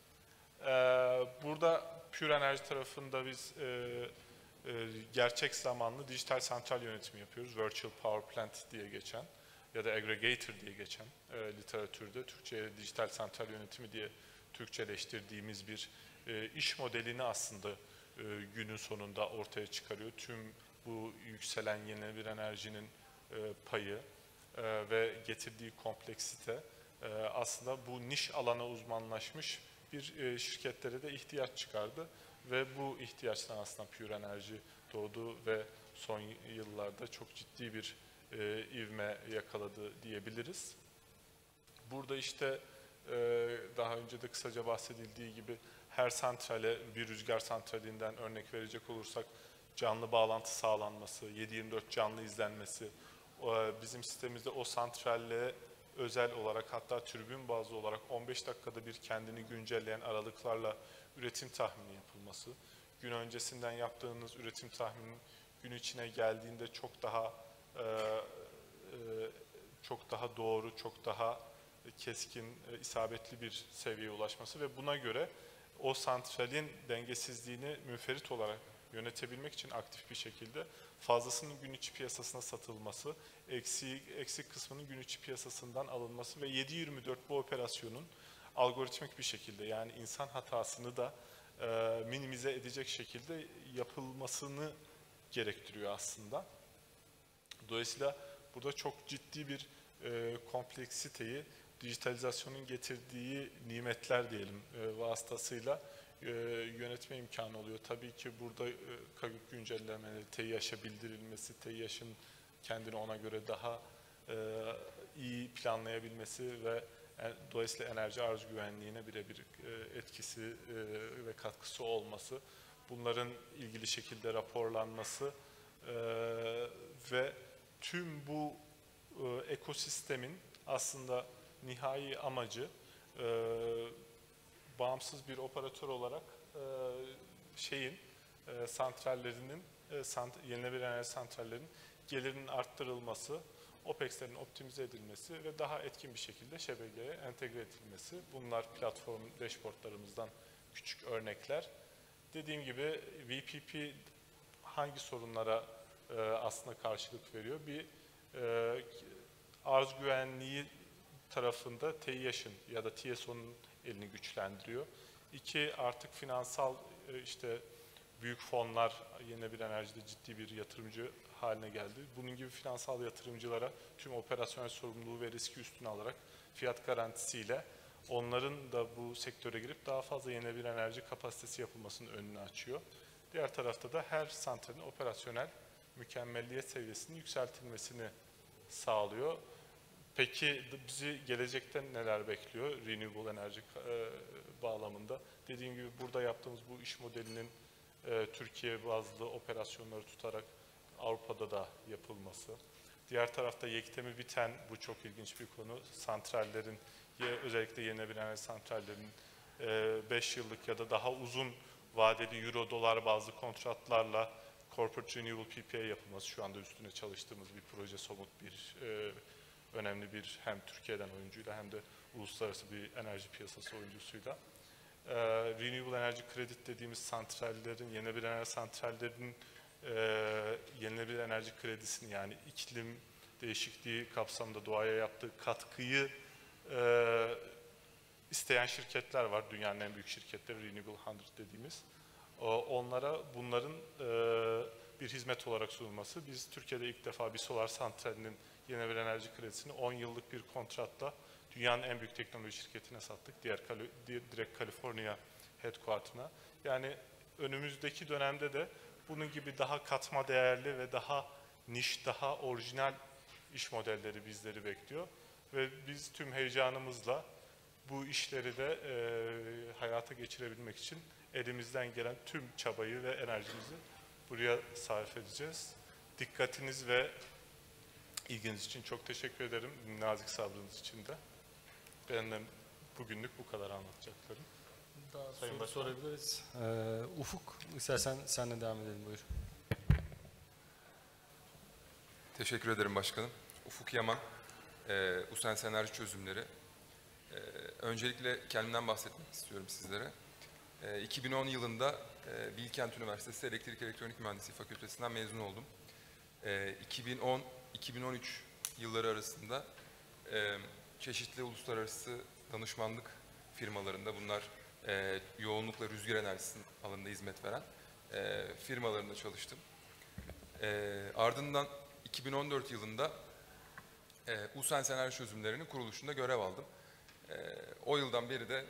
Burada Pure Enerji tarafında biz gerçek zamanlı dijital santral yönetimi yapıyoruz. Virtual Power Plant diye geçen ya da Aggregator diye geçen literatürde Türkçe'ye dijital santral yönetimi diye Türkçeleştirdiğimiz bir iş modelini aslında günün sonunda ortaya çıkarıyor. Tüm bu yükselen yenilenebilir enerjinin payı ve getirdiği kompleksite aslında bu niş alana uzmanlaşmış bir şirketlere de ihtiyaç çıkardı ve bu ihtiyaçtan aslında Pure Enerji doğdu ve son yıllarda çok ciddi bir ivme yakaladı diyebiliriz. Burada işte daha önce de kısaca bahsedildiği gibi her santrale, bir rüzgar santralinden örnek verecek olursak canlı bağlantı sağlanması, 7/24 canlı izlenmesi, bizim sitemizde o santralle özel olarak hatta tribün bazlı olarak 15 dakikada bir kendini güncelleyen aralıklarla üretim tahmini yapılması, gün öncesinden yaptığınız üretim tahmini gün içine geldiğinde çok daha doğru, çok daha keskin, isabetli bir seviyeye ulaşması ve buna göre o santralin dengesizliğini münferit olarak yönetebilmek için aktif bir şekilde fazlasının gün içi piyasasına satılması, eksik kısmının gün içi piyasasından alınması ve 7/24 bu operasyonun algoritmik bir şekilde, yani insan hatasını da minimize edecek şekilde yapılmasını gerektiriyor aslında. Dolayısıyla burada çok ciddi bir kompleksiteyi dijitalizasyonun getirdiği nimetler diyelim vasıtasıyla yönetme imkanı oluyor. Tabii ki burada kayıp güncellemeleri, TİH'a bildirilmesi, TİH'ın kendini ona göre daha iyi planlayabilmesi ve dolayısıyla enerji arz güvenliğine birebir etkisi ve katkısı olması, bunların ilgili şekilde raporlanması ve tüm bu ekosistemin aslında nihai amacı bağımsız bir operatör olarak santrallerinin, yenilenebilir enerji santrallerinin gelirinin arttırılması, OPEX'lerin optimize edilmesi ve daha etkin bir şekilde şebekeye entegre edilmesi. Bunlar platform dashboardlarımızdan küçük örnekler. Dediğim gibi VPP hangi sorunlara aslında karşılık veriyor? Bir arz güvenliği tarafında TİH'in ya da TSO'nun elini güçlendiriyor. İki, artık finansal büyük fonlar yenilenebilir enerjide ciddi bir yatırımcı haline geldi. Bunun gibi finansal yatırımcılara tüm operasyonel sorumluluğu ve riski üstüne alarak fiyat garantisiyle onların da bu sektöre girip daha fazla yenilenebilir enerji kapasitesi yapılmasının önünü açıyor. Diğer tarafta da her santralin operasyonel mükemmelliyet seviyesinin yükseltilmesini sağlıyor. Peki bizi gelecekte neler bekliyor renewable enerji bağlamında? Dediğim gibi burada yaptığımız bu iş modelinin Türkiye bazlı operasyonları tutarak Avrupa'da da yapılması. Diğer tarafta yektemi biten, bu çok ilginç bir konu, santrallerin, özellikle yenilenebilir enerji santrallerin 5 yıllık ya da daha uzun vadeli euro dolar bazlı kontratlarla Corporate Renewable PPA yapılması, şu anda üstüne çalıştığımız bir proje, somut bir önemli bir hem Türkiye'den oyuncuyla hem de uluslararası bir enerji piyasası oyuncusuyla. Renewable Energy Credit dediğimiz santrallerin, yenilenebilir enerji santrallerinin yenilenebilir enerji kredisini, yani iklim değişikliği kapsamında doğaya yaptığı katkıyı isteyen şirketler var. Dünyanın en büyük şirketleri Renewable 100 dediğimiz. Onlara bunların bir hizmet olarak sunulması. Biz Türkiye'de ilk defa bir solar santralinin yenilenebilir enerji kredisini 10 yıllık bir kontratla dünyanın en büyük teknoloji şirketine sattık. Direkt Kaliforniya headquarter'ına. Yani önümüzdeki dönemde de bunun gibi daha katma değerli ve daha niş, daha orijinal iş modelleri bizleri bekliyor. Ve biz tüm heyecanımızla bu işleri de hayata geçirebilmek için elimizden gelen tüm çabayı ve enerjimizi buraya sarf edeceğiz. Dikkatiniz ve ilginiz için çok teşekkür ederim. Nazik sabrınız için de. Benden bugünlük bu kadar anlatacaklarım. Daha Sayın soru Başkan. sorabiliriz. Ufuk, istersen senle devam edelim, buyur. Teşekkür ederim başkanım. Ufuk Yaman, Usense Enerji Çözümleri. Öncelikle kendimden bahsetmek istiyorum sizlere. 2010 yılında Bilkent Üniversitesi Elektrik Elektronik Mühendisliği Fakültesinden mezun oldum. 2010-2013 yılları arasında çeşitli uluslararası danışmanlık firmalarında, bunlar yoğunlukla rüzgar enerjisi alanında hizmet veren firmalarında çalıştım. Ardından 2014 yılında Usense Enerji Çözümleri'nin kuruluşunda görev aldım. O yıldan beri de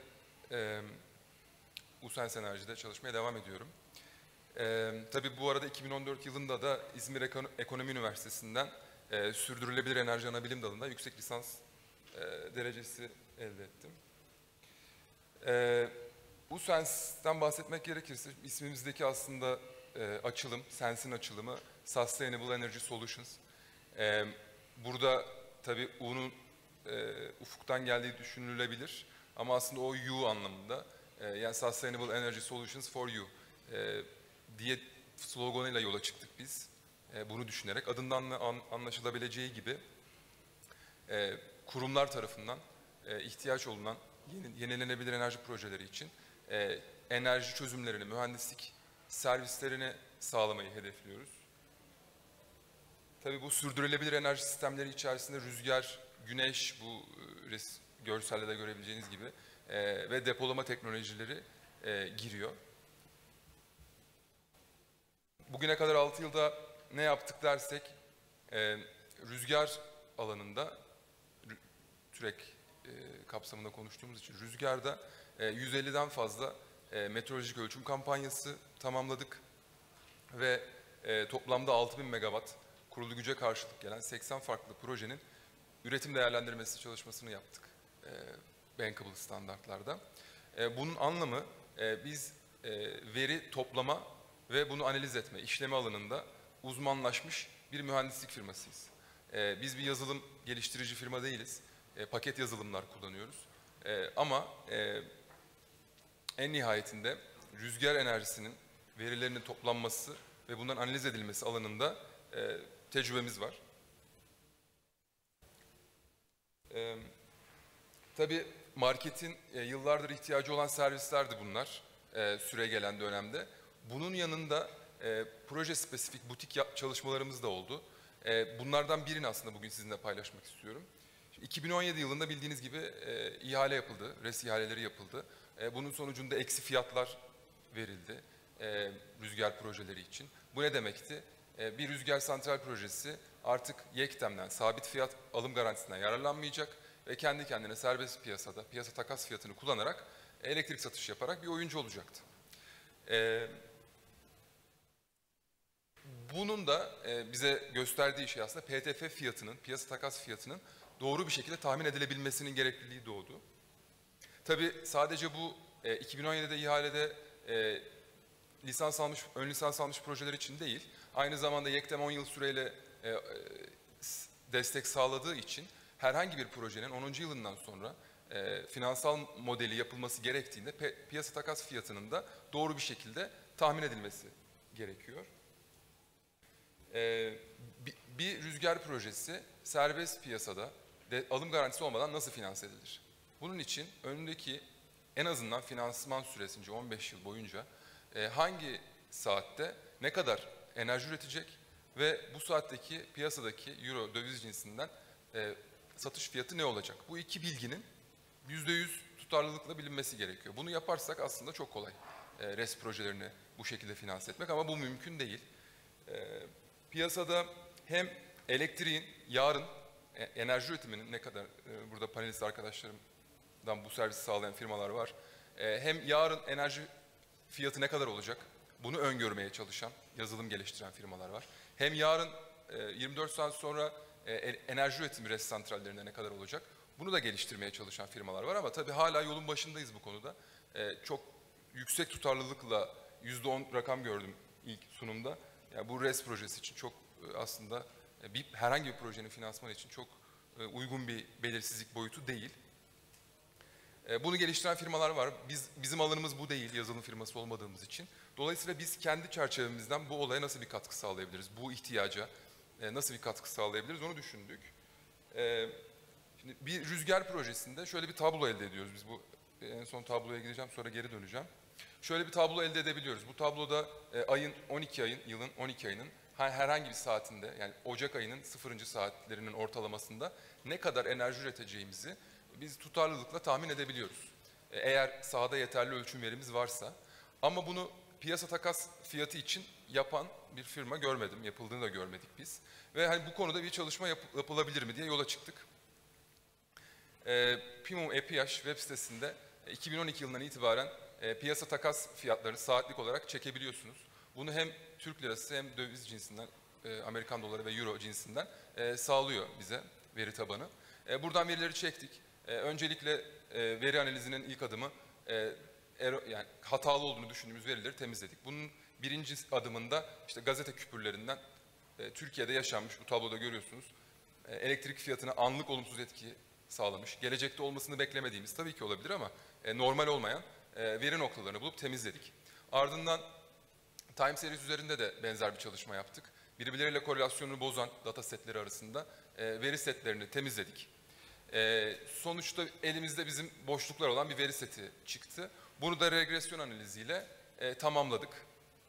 Usense Enerji'de çalışmaya devam ediyorum. Tabii bu arada 2014 yılında da İzmir Ekonomi Üniversitesi'nden sürdürülebilir enerji anabilim dalında yüksek lisans derecesi elde ettim. Usense'den bahsetmek gerekirse ismimizdeki aslında açılım, Sense'in açılımı Sustainable Energy Solutions. Burada tabii U'nun ufuktan geldiği düşünülebilir. Ama aslında o U anlamında, yani Sustainable Energy Solutions for You diye sloganıyla yola çıktık biz. Bunu düşünerek adından anlaşılabileceği gibi kurumlar tarafından ihtiyaç olunan yenilenebilir enerji projeleri için enerji çözümlerini, mühendislik servislerini sağlamayı hedefliyoruz. Tabii bu sürdürülebilir enerji sistemleri içerisinde rüzgar, güneş, bu görselde de görebileceğiniz gibi ve depolama teknolojileri giriyor. Bugüne kadar 6 yılda ne yaptık dersek, rüzgar alanında, TÜREK kapsamında konuştuğumuz için rüzgarda 150'den fazla meteorolojik ölçüm kampanyası tamamladık ve toplamda 6000 megawatt kurulu güce karşılık gelen 80 farklı projenin üretim değerlendirmesi çalışmasını yaptık bankable standartlarda. Bunun anlamı biz veri toplama ve bunu analiz etme, işleme alanında uzmanlaşmış bir mühendislik firmasıyız. Biz bir yazılım geliştirici firma değiliz. Paket yazılımlar kullanıyoruz. Ama en nihayetinde rüzgar enerjisinin verilerinin toplanması ve bunların analiz edilmesi alanında tecrübemiz var. Tabii marketin yıllardır ihtiyacı olan servislerdi bunlar süre gelen dönemde. Bunun yanında proje spesifik butik çalışmalarımız da oldu. Bunlardan birini aslında bugün sizinle paylaşmak istiyorum. 2017 yılında bildiğiniz gibi ihale yapıldı, res ihaleleri yapıldı. Bunun sonucunda eksi fiyatlar verildi rüzgar projeleri için. Bu ne demekti? Bir rüzgar santral projesi artık YEKTEM'den, sabit fiyat alım garantisinden yararlanmayacak ve kendi kendine serbest piyasada, piyasa takas fiyatını kullanarak elektrik satış yaparak bir oyuncu olacaktı. Bunun da bize gösterdiği şey aslında PTF fiyatının, piyasa takas fiyatının doğru bir şekilde tahmin edilebilmesinin gerekliliği doğdu. Tabii sadece bu 2017'de ihalede lisans almış, ön lisans almış projeler için değil, aynı zamanda YEKTEM 10 yıl süreyle destek sağladığı için herhangi bir projenin 10. yılından sonra finansal modeli yapılması gerektiğinde piyasa takas fiyatının da doğru bir şekilde tahmin edilmesi gerekiyor. Bir rüzgar projesi serbest piyasada alım garantisi olmadan nasıl finanse edilir? Bunun için önündeki en azından finansman süresince 15 yıl boyunca hangi saatte ne kadar enerji üretecek ve bu saatteki piyasadaki euro döviz cinsinden satış fiyatı ne olacak? Bu iki bilginin %100 tutarlılıkla bilinmesi gerekiyor. Bunu yaparsak aslında çok kolay RES projelerini bu şekilde finanse etmek ama bu mümkün değil. Piyasada hem elektriğin yarın enerji üretiminin ne kadar, burada panelist arkadaşlarımdan bu servisi sağlayan firmalar var. Hem yarın enerji fiyatı ne kadar olacak? Bunu öngörmeye çalışan, yazılım geliştiren firmalar var. Hem yarın 24 saat sonra enerji üretimi RES santrallerinde ne kadar olacak? Bunu da geliştirmeye çalışan firmalar var ama tabii hala yolun başındayız bu konuda. Çok yüksek tutarlılıkla %10 rakam gördüm ilk sunumda. Yani bu RES projesi için çok aslında herhangi bir projenin finansmanı için çok uygun bir belirsizlik boyutu değil. Bunu geliştiren firmalar var. Bizim alanımız bu değil, yazılım firması olmadığımız için. Dolayısıyla biz kendi çerçevemizden bu olaya nasıl bir katkı sağlayabiliriz? Bu ihtiyaca nasıl bir katkı sağlayabiliriz? Onu düşündük. Şimdi bir rüzgar projesinde şöyle bir tablo elde ediyoruz. Biz bu en son tabloya gideceğim, sonra geri döneceğim. Şöyle bir tablo elde edebiliyoruz. Bu tabloda yılın 12 ayının herhangi bir saatinde, yani Ocak ayının 0. saatlerinin ortalamasında ne kadar enerji üreteceğimizi biz tutarlılıkla tahmin edebiliyoruz. Eğer sahada yeterli ölçüm verimiz varsa. Ama bunu piyasa takas fiyatı için yapan bir firma görmedim. Yapıldığını da görmedik biz. Ve hani bu konuda bir çalışma yapılabilir mi diye yola çıktık. Pimum EPH web sitesinde 2012 yılından itibaren piyasa takas fiyatlarını saatlik olarak çekebiliyorsunuz. Bunu hem Türk lirası hem döviz cinsinden, Amerikan doları ve euro cinsinden sağlıyor bize veri tabanı. Buradan verileri çektik. Öncelikle veri analizinin ilk adımı yani hatalı olduğunu düşündüğümüz verileri temizledik. Bunun birinci adımında işte gazete küpürlerinden Türkiye'de yaşanmış, bu tabloda görüyorsunuz, elektrik fiyatına anlık olumsuz etki sağlamış. Gelecekte olmasını beklemediğimiz tabii ki olabilir ama normal olmayan veri noktalarını bulup temizledik. Ardından time series üzerinde de benzer bir çalışma yaptık. Birbirleriyle korelasyonunu bozan data setleri arasında veri setlerini temizledik. Sonuçta elimizde bizim boşluklar olan bir veri seti çıktı. Bunu da regresyon analiziyle tamamladık.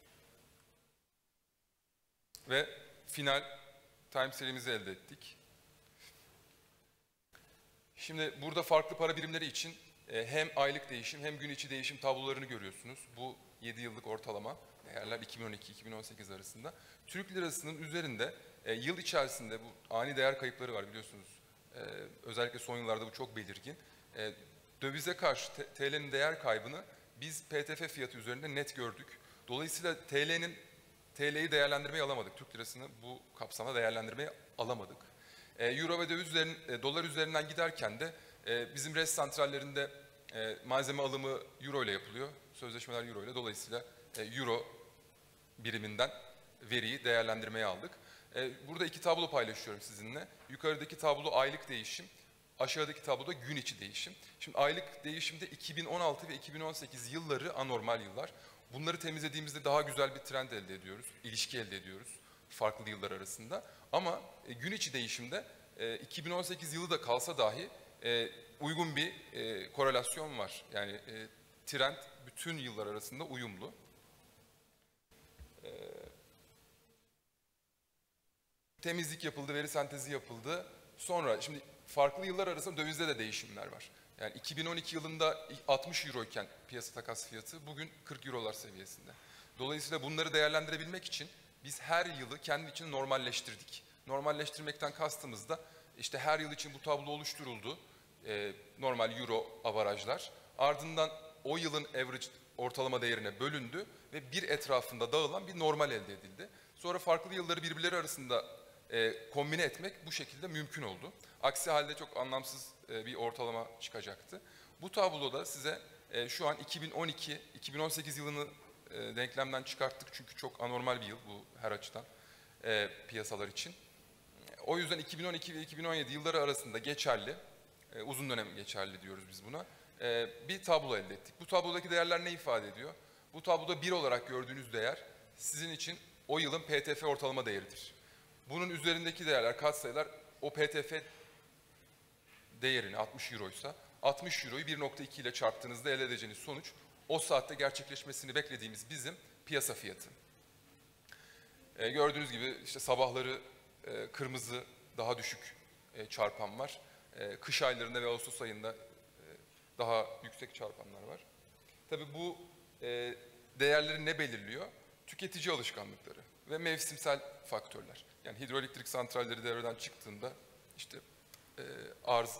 Ve final time serimizi elde ettik. Şimdi burada farklı para birimleri için hem aylık değişim hem gün içi değişim tablolarını görüyorsunuz. Bu 7 yıllık ortalama değerler 2012-2018 arasında. Türk lirasının üzerinde yıl içerisinde bu ani değer kayıpları var biliyorsunuz. Özellikle son yıllarda bu çok belirgin. Dövize karşı TL'nin değer kaybını biz PTF fiyatı üzerinde net gördük. Dolayısıyla TL'yi değerlendirmeye alamadık. Türk lirasını bu kapsamda değerlendirmeye alamadık. Euro ve dolar üzerinden giderken de bizim res santrallerinde malzeme alımı euro ile yapılıyor. Sözleşmeler euro ile. Dolayısıyla euro biriminden veriyi değerlendirmeye aldık. Burada iki tablo paylaşıyorum sizinle. Yukarıdaki tablo aylık değişim, aşağıdaki tabloda gün içi değişim. Şimdi aylık değişimde 2016 ve 2018 yılları anormal yıllar. Bunları temizlediğimizde daha güzel bir trend elde ediyoruz, ilişki elde ediyoruz farklı yıllar arasında. Ama gün içi değişimde 2018 yılı da kalsa dahi uygun bir korelasyon var. Yani trend bütün yıllar arasında uyumlu. Temizlik yapıldı, veri sentezi yapıldı. Sonra şimdi farklı yıllar arasında dövizde de değişimler var. Yani 2012 yılında 60 euro iken piyasa takas fiyatı bugün 40 eurolar seviyesinde. Dolayısıyla bunları değerlendirebilmek için biz her yılı kendi için normalleştirdik. Normalleştirmekten kastımız da işte her yıl için bu tablo oluşturuldu. Normal euro avarajlar. Ardından o yılın average ortalama değerine bölündü ve bir etrafında dağılan bir normal elde edildi. Sonra farklı yılları birbirleri arasında kombine etmek bu şekilde mümkün oldu. Aksi halde çok anlamsız bir ortalama çıkacaktı. Bu tabloda size şu an 2012-2018 yılını denklemden çıkarttık çünkü çok anormal bir yıl bu her açıdan piyasalar için. O yüzden 2012 ve 2017 yılları arasında geçerli, uzun dönem geçerli diyoruz biz buna, bir tablo elde ettik. Bu tablodaki değerler ne ifade ediyor? Bu tabloda 1 olarak gördüğünüz değer sizin için o yılın PTF ortalama değeridir. Bunun üzerindeki değerler, katsayılar o PTF değerini 60 euroysa 60 euroyu 1.2 ile çarptığınızda elde edeceğiniz sonuç o saatte gerçekleşmesini beklediğimiz bizim piyasa fiyatı. Gördüğünüz gibi işte sabahları kırmızı daha düşük çarpan var. Kış aylarında ve Ağustos ayında daha yüksek çarpanlar var. Tabii bu değerleri ne belirliyor? Tüketici alışkanlıkları ve mevsimsel faktörler. Yani hidroelektrik santralleri devreden çıktığında işte arz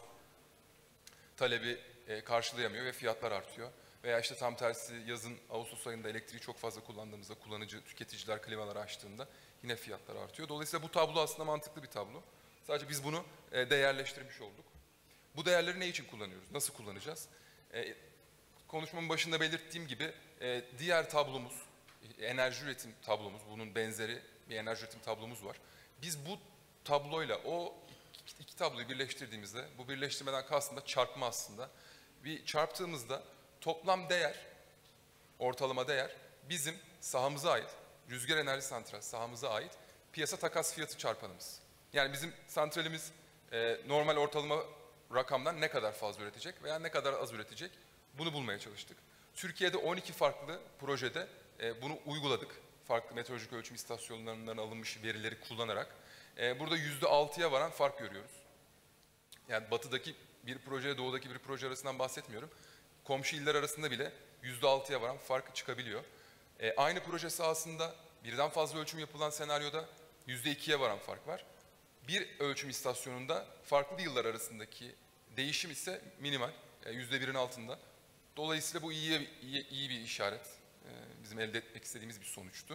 talebi karşılayamıyor ve fiyatlar artıyor. Veya işte tam tersi yazın Ağustos ayında elektriği çok fazla kullandığımızda tüketiciler klimaları açtığında yine fiyatlar artıyor. Dolayısıyla bu tablo aslında mantıklı bir tablo. Sadece biz bunu değerleştirmiş olduk. Bu değerleri ne için kullanıyoruz? Nasıl kullanacağız? Konuşmamın başında belirttiğim gibi diğer tablomuz, enerji üretim tablomuz, bunun benzeri bir enerji üretim tablomuz var. Biz bu tabloyla o iki tabloyu birleştirdiğimizde, bu birleştirmeden kastım da çarpma aslında. Bir çarptığımızda toplam değer, ortalama değer bizim sahamıza ait, rüzgar enerji santral sahamıza ait piyasa takas fiyatı çarpanımız. Yani bizim santralimiz normal ortalama rakamdan ne kadar fazla üretecek veya ne kadar az üretecek bunu bulmaya çalıştık. Türkiye'de 12 farklı projede bunu uyguladık. Farklı meteorolojik ölçüm istasyonlarından alınmış verileri kullanarak. Burada %6'ya varan fark görüyoruz. Yani batıdaki bir proje, doğudaki bir proje arasından bahsetmiyorum. Komşu iller arasında bile %6'ya varan fark çıkabiliyor. Aynı proje sahasında birden fazla ölçüm yapılan senaryoda %2'ye varan fark var. Bir ölçüm istasyonunda farklı yıllar arasındaki değişim ise minimal, %1'in altında. Dolayısıyla bu iyi bir işaret. Bizim elde etmek istediğimiz bir sonuçtu.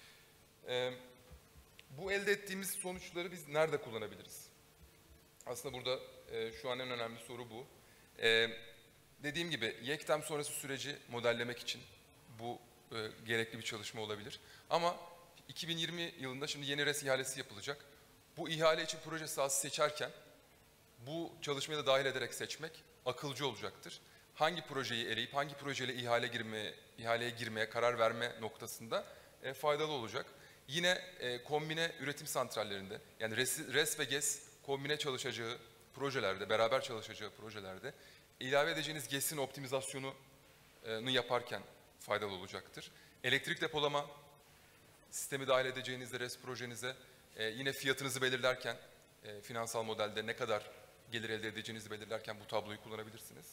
Bu elde ettiğimiz sonuçları biz nerede kullanabiliriz? Aslında burada şu an en önemli soru bu. Dediğim gibi YEKTEM sonrası süreci modellemek için bu gerekli bir çalışma olabilir. Ama 2020 yılında şimdi yeni res ihalesi yapılacak. Bu ihale için proje sahası seçerken bu çalışmaya da dahil ederek seçmek akılcı olacaktır. Hangi projeyi eleyip hangi projeyle ihaleye girmeye karar verme noktasında faydalı olacak. Yine kombine üretim santrallerinde, yani RES ve GES kombine çalışacağı projelerde, beraber çalışacağı projelerde ilave edeceğiniz GES'in optimizasyonunu yaparken faydalı olacaktır. Elektrik depolama sistemi dahil edeceğinizde RES projenize yine fiyatınızı belirlerken, finansal modelde ne kadar gelir elde edeceğinizi belirlerken bu tabloyu kullanabilirsiniz.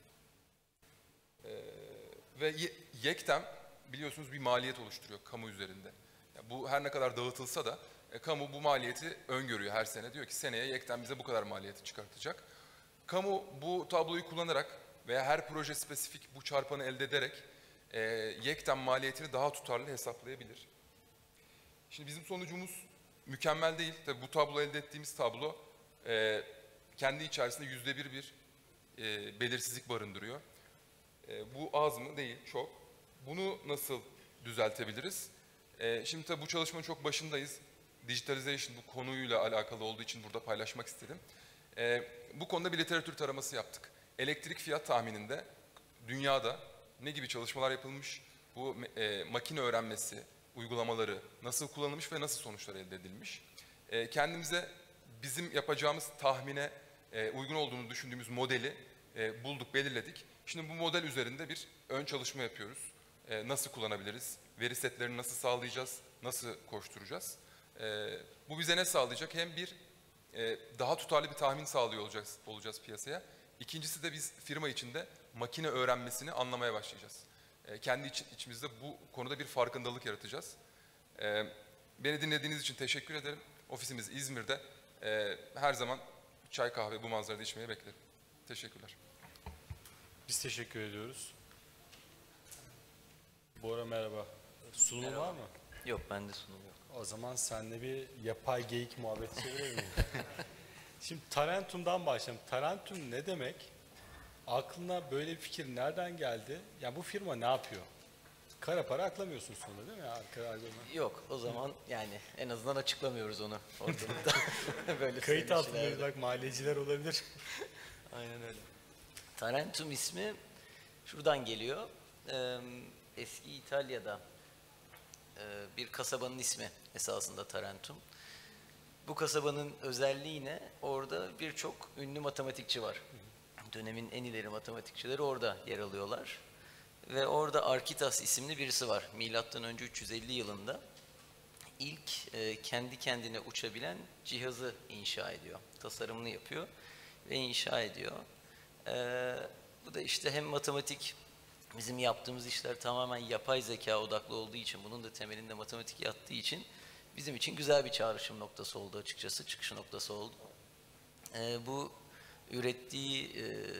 Ve YEKTEM biliyorsunuz bir maliyet oluşturuyor kamu üzerinde. Yani bu her ne kadar dağıtılsa da kamu bu maliyeti öngörüyor her sene. Diyor ki seneye YEKTEM bize bu kadar maliyeti çıkartacak. Kamu bu tabloyu kullanarak veya her proje spesifik bu çarpanı elde ederek YEKTEM maliyetini daha tutarlı hesaplayabilir. Şimdi bizim sonucumuz mükemmel değil. Tabii bu tablo elde ettiğimiz tablo kendi içerisinde %1 bir belirsizlik barındırıyor. Bu az mı? Değil, çok. Bunu nasıl düzeltebiliriz? Şimdi tabii bu çalışmanın çok başındayız. Digitalization bu konuyla alakalı olduğu için burada paylaşmak istedim. Bu konuda bir literatür taraması yaptık. Elektrik fiyat tahmininde dünyada ne gibi çalışmalar yapılmış, bu makine öğrenmesi uygulamaları nasıl kullanılmış ve nasıl sonuçlar elde edilmiş. Kendimize bizim yapacağımız tahmine uygun olduğunu düşündüğümüz modeli bulduk, belirledik. Şimdi bu model üzerinde bir ön çalışma yapıyoruz. Nasıl kullanabiliriz? Veri setlerini nasıl sağlayacağız? Nasıl koşturacağız? Bu bize ne sağlayacak? Hem daha tutarlı bir tahmin sağlıyor olacağız piyasaya. İkincisi de biz firma içinde makine öğrenmesini anlamaya başlayacağız. Kendi içimizde bu konuda bir farkındalık yaratacağız. Beni dinlediğiniz için teşekkür ederim. Ofisimiz İzmir'de. Her zaman çay kahve bu manzarada içmeye beklerim. Teşekkürler. Biz teşekkür ediyoruz. Bora merhaba. Sunumun var mı? Yok, bende sunum yok. O zaman seninle bir yapay geyik muhabbeti çevirelim mi? Şimdi Tarentum'dan başlayalım. Tarentum ne demek? Aklına böyle bir fikir nereden geldi? Ya bu firma ne yapıyor? Kara para aklamıyorsun sonunda değil mi? Arkadaşlar. Yok, o zaman yani en azından açıklamıyoruz onu ortalıkta. Böyle Kayıt altında söyleşilerde. bak mahalleciler olabilir. Aynen öyle. Tarentum ismi şuradan geliyor. Eski İtalya'da bir kasabanın ismi esasında Tarentum. Bu kasabanın özelliği ne? Orada birçok ünlü matematikçi var. Dönemin en ileri matematikçileri orada yer alıyorlar. Ve orada Arkitas isimli birisi var. Milattan önce 350 yılında ilk kendi kendine uçabilen cihazı inşa ediyor. Tasarımını yapıyor ve inşa ediyor. Bu da işte hem matematik, bizim yaptığımız işler tamamen yapay zeka odaklı olduğu için, bunun da temelinde matematik yattığı için bizim için güzel bir çağrışım noktası oldu açıkçası, çıkış noktası oldu. Bu ürettiği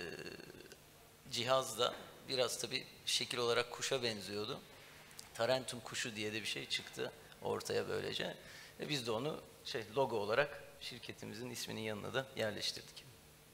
cihaz da biraz tabii şekil olarak kuşa benziyordu. Tarentum kuşu diye de bir şey çıktı ortaya böylece. Ve biz de onu logo olarak şirketimizin isminin yanına da yerleştirdik.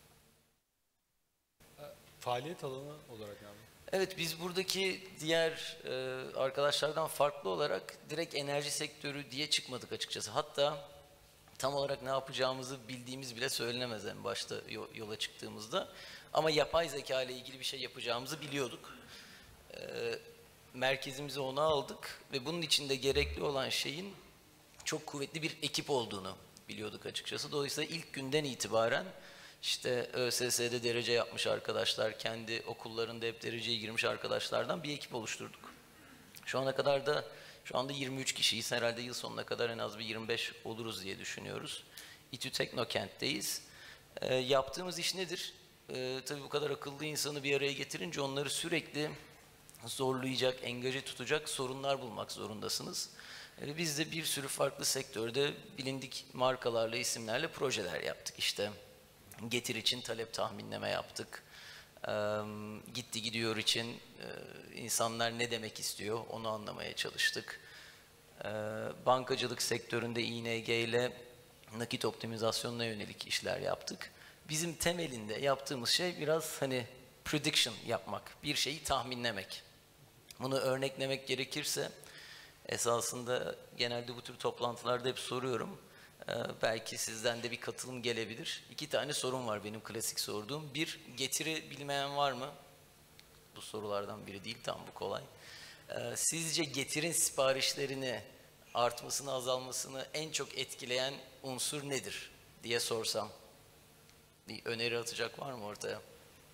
Faaliyet alanı olarak yani. Evet, biz buradaki diğer arkadaşlardan farklı olarak direkt enerji sektörü diye çıkmadık açıkçası. Hatta tam olarak ne yapacağımızı bildiğimiz bile söylenemez en başta yola çıktığımızda. Ama yapay zeka ile ilgili bir şey yapacağımızı biliyorduk. Merkezimize onu aldık ve bunun içinde gerekli olan şeyin çok kuvvetli bir ekip olduğunu biliyorduk açıkçası. Dolayısıyla ilk günden itibaren işte ÖSS'de derece yapmış arkadaşlar, kendi okullarında hep dereceye girmiş arkadaşlardan bir ekip oluşturduk. Şu anda 23 kişiyiz. Herhalde yıl sonuna kadar en az bir 25 oluruz diye düşünüyoruz. İTÜ Teknokent'teyiz. Yaptığımız iş nedir? Tabii bu kadar akıllı insanı bir araya getirince onları sürekli zorlayacak, engaje tutacak sorunlar bulmak zorundasınız. Biz de bir sürü farklı sektörde bilindik markalarla, isimlerle projeler yaptık. İşte Getir için talep tahminleme yaptık. Gitti gidiyor için insanlar ne demek istiyor onu anlamaya çalıştık. Bankacılık sektöründe ING ile nakit optimizasyonuna yönelik işler yaptık. Bizim temelinde yaptığımız şey biraz prediction yapmak, bir şeyi tahminlemek. Bunu örneklemek gerekirse esasında genelde bu tür toplantılarda hep soruyorum. Belki sizden de bir katılım gelebilir. 2 tane sorun var benim klasik sorduğum. Bir, getiri bilmeyen var mı? Bu sorulardan biri değil, tam bu kolay. Sizce getirin siparişlerini artmasını, azalmasını en çok etkileyen unsur nedir diye sorsam? Bir öneri atacak var mı ortaya?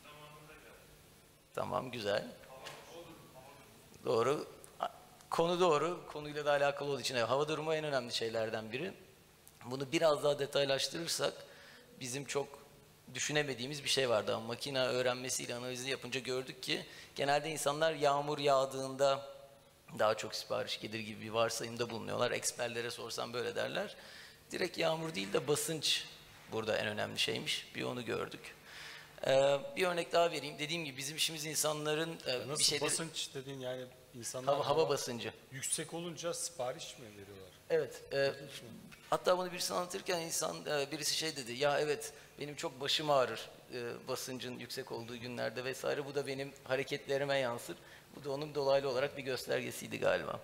Tamam, güzel. Doğru. Konu doğru. Konuyla da alakalı olduğu için hava durumu en önemli şeylerden biri. Bunu biraz daha detaylaştırırsak bizim çok düşünemediğimiz bir şey vardı. Ama makine öğrenmesiyle analizi yapınca gördük ki genelde insanlar yağmur yağdığında daha çok sipariş gelir gibi bir varsayımda bulunuyorlar. Eksperlere sorsam böyle derler. Direkt yağmur değil de basınç burada en önemli şeymiş. Bir onu gördük. Bir örnek daha vereyim. Dediğim gibi bizim işimiz insanların Nasıl bir şeyleri... basınç dediğin, yani insanlar Hava basıncı. yüksek olunca sipariş mi veriyorlar? Evet. Hatta bunu birisi anlatırken birisi şey dedi. Ya evet, benim çok başım ağrır basıncın yüksek olduğu günlerde vesaire. Bu da benim hareketlerime yansır. Bu da onun dolaylı olarak bir göstergesiydi galiba.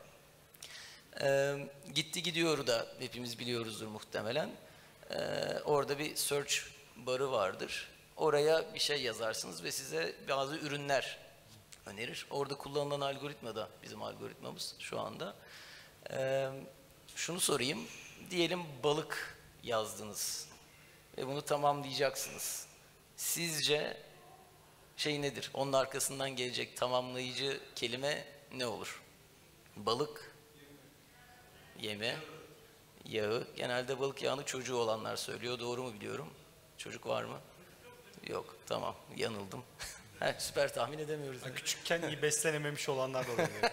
Gitti gidiyor da hepimiz biliyoruzdur muhtemelen. Orada bir search barı vardır. Oraya bir şey yazarsınız ve size bazı ürünler önerir. Orada kullanılan algoritma da bizim algoritmamız şu anda. Şunu sorayım. Diyelim balık yazdınız ve bunu tamamlayacaksınız. Sizce şey nedir? Onun arkasından gelecek tamamlayıcı kelime ne olur? Balık, yeme, yağı. Genelde balık yağını çocuğu olanlar söylüyor. Doğru mu biliyorum? Çocuk var mı? Yok. Tamam. Yanıldım. Süper, tahmin edemiyoruz. Küçükken iyi beslenememiş olanlar da oluyor.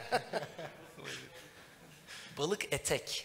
Balık etek.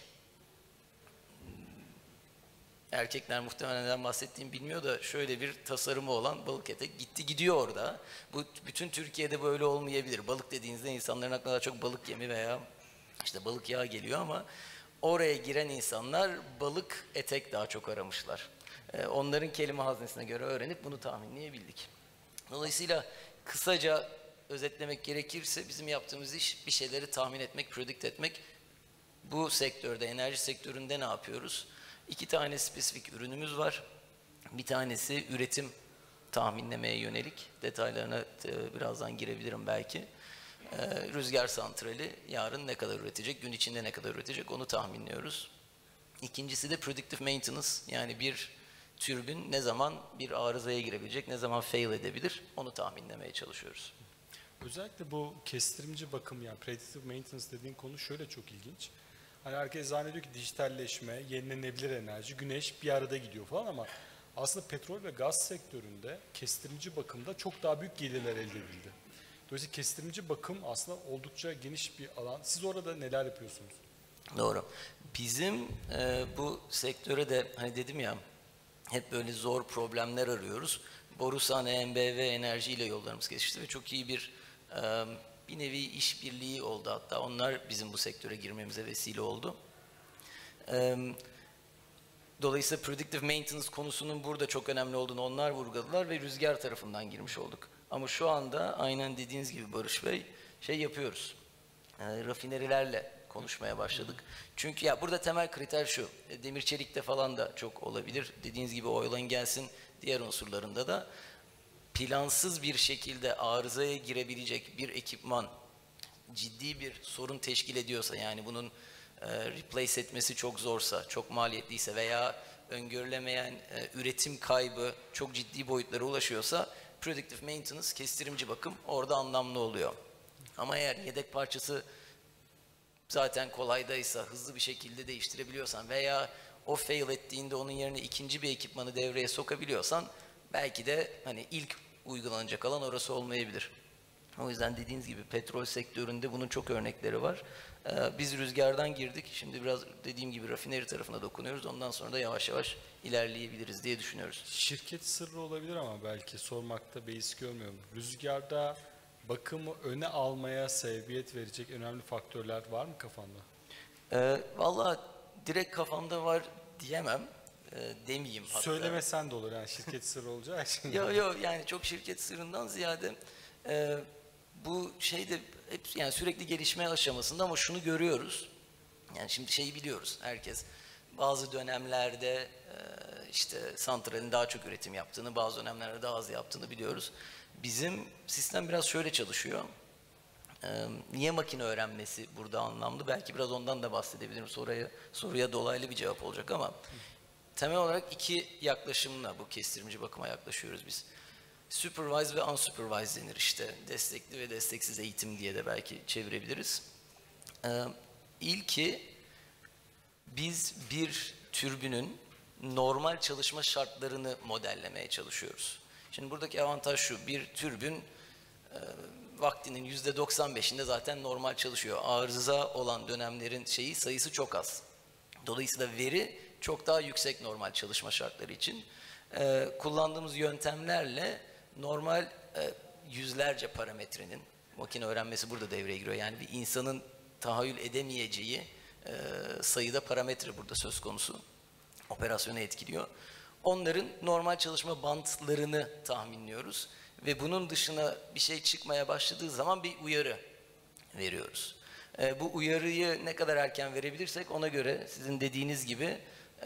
Erkekler muhtemelen neden bahsettiğimi bilmiyor da şöyle bir tasarımı olan balık etek gitti gidiyor orada. Bu bütün Türkiye'de böyle olmayabilir. Balık dediğinizde insanların aklına daha çok balık yemi veya işte balık yağı geliyor ama oraya giren insanlar balık etek daha çok aramışlar. Onların kelime haznesine göre öğrenip bunu tahminleyebildik. Dolayısıyla kısaca özetlemek gerekirse bizim yaptığımız iş bir şeyleri tahmin etmek, predict etmek. Bu sektörde, enerji sektöründe ne yapıyoruz? 2 tane spesifik ürünümüz var. Bir tanesi üretim tahminlemeye yönelik. Detaylarına birazdan girebilirim belki. Rüzgar santrali yarın ne kadar üretecek, gün içinde ne kadar üretecek onu tahminliyoruz. İkincisi de predictive maintenance, yani bir türbün ne zaman bir arızaya girebilecek, ne zaman fail edebilir onu tahminlemeye çalışıyoruz. Özellikle bu kestirimci bakım, yani predictive maintenance dediğin konu şöyle çok ilginç. Hani herkes zannediyor ki dijitalleşme, yenilenebilir enerji, güneş bir arada gidiyor falan ama aslında petrol ve gaz sektöründe kestirimci bakımda çok daha büyük gelirler elde edildi. Dolayısıyla kestirimci bakım aslında oldukça geniş bir alan. Siz orada neler yapıyorsunuz? Doğru. Bizim bu sektöre de hani dedim ya hep böyle zor problemler arıyoruz. Borusan, ENBV Enerji ile yollarımız kesişti ve çok iyi bir nevi işbirliği oldu hatta. Onlar bizim bu sektöre girmemize vesile oldu. Dolayısıyla predictive maintenance konusunun burada çok önemli olduğunu onlar vurguladılar ve rüzgar tarafından girmiş olduk. Ama şu anda aynen dediğiniz gibi Barış Bey şey yapıyoruz. Rafinerilerle konuşmaya başladık. Çünkü ya burada temel kriter şu. Demir çelikte falan da çok olabilir. Dediğiniz gibi oil and gas'in diğer unsurlarında da plansız bir şekilde arızaya girebilecek bir ekipman ciddi bir sorun teşkil ediyorsa, yani bunun replace etmesi çok zorsa, çok maliyetliyse veya öngörülemeyen üretim kaybı çok ciddi boyutlara ulaşıyorsa predictive maintenance, kestirimci bakım orada anlamlı oluyor. Ama eğer yedek parçası zaten kolaydaysa, hızlı bir şekilde değiştirebiliyorsan veya o fail ettiğinde onun yerine ikinci bir ekipmanı devreye sokabiliyorsan belki de hani ilk uygulanacak alan orası olmayabilir. O yüzden dediğiniz gibi petrol sektöründe bunun çok örnekleri var. Biz rüzgardan girdik. Şimdi biraz dediğim gibi rafineri tarafına dokunuyoruz. Ondan sonra da yavaş yavaş ilerleyebiliriz diye düşünüyoruz. Şirket sırrı olabilir ama belki sormakta beis görmüyorum. Rüzgarda bakımı öne almaya sebebiyet verecek önemli faktörler var mı kafanda? Vallahi direkt kafamda var diyemem. Demeyeyim hatta. Söylemesen de olur yani şirket sırrı olacağı için. Yok yani çok şirket sırrından ziyade bu şeyde hep yani sürekli gelişme aşamasında ama şunu görüyoruz. Yani şimdi şeyi biliyoruz herkes. bazı dönemlerde işte santralin daha çok üretim yaptığını, bazı dönemlerde daha az yaptığını biliyoruz. Bizim sistem biraz şöyle çalışıyor. Niye makine öğrenmesi burada anlamlı? Belki biraz ondan da bahsedebilirim. Soruya dolaylı bir cevap olacak ama temel olarak iki yaklaşımla bu kestirmeci bakıma yaklaşıyoruz biz. Supervised ve unsupervised denir işte. Destekli ve desteksiz eğitim diye de belki çevirebiliriz. İlki, biz bir türbünün normal çalışma şartlarını modellemeye çalışıyoruz. Şimdi buradaki avantaj şu: bir türbün vaktinin %95'inde zaten normal çalışıyor. Arıza olan dönemlerin sayısı çok az. Dolayısıyla veri çok daha yüksek normal çalışma şartları için. Kullandığımız yöntemlerle normal yüzlerce parametrenin, makine öğrenmesi burada devreye giriyor. Yani bir insanın tahayyül edemeyeceği sayıda parametre burada söz konusu. Operasyonu etkiliyor. Onların normal çalışma bantlarını tahminliyoruz ve bunun dışına bir şey çıkmaya başladığı zaman bir uyarı veriyoruz. Bu uyarıyı ne kadar erken verebilirsek ona göre sizin dediğiniz gibi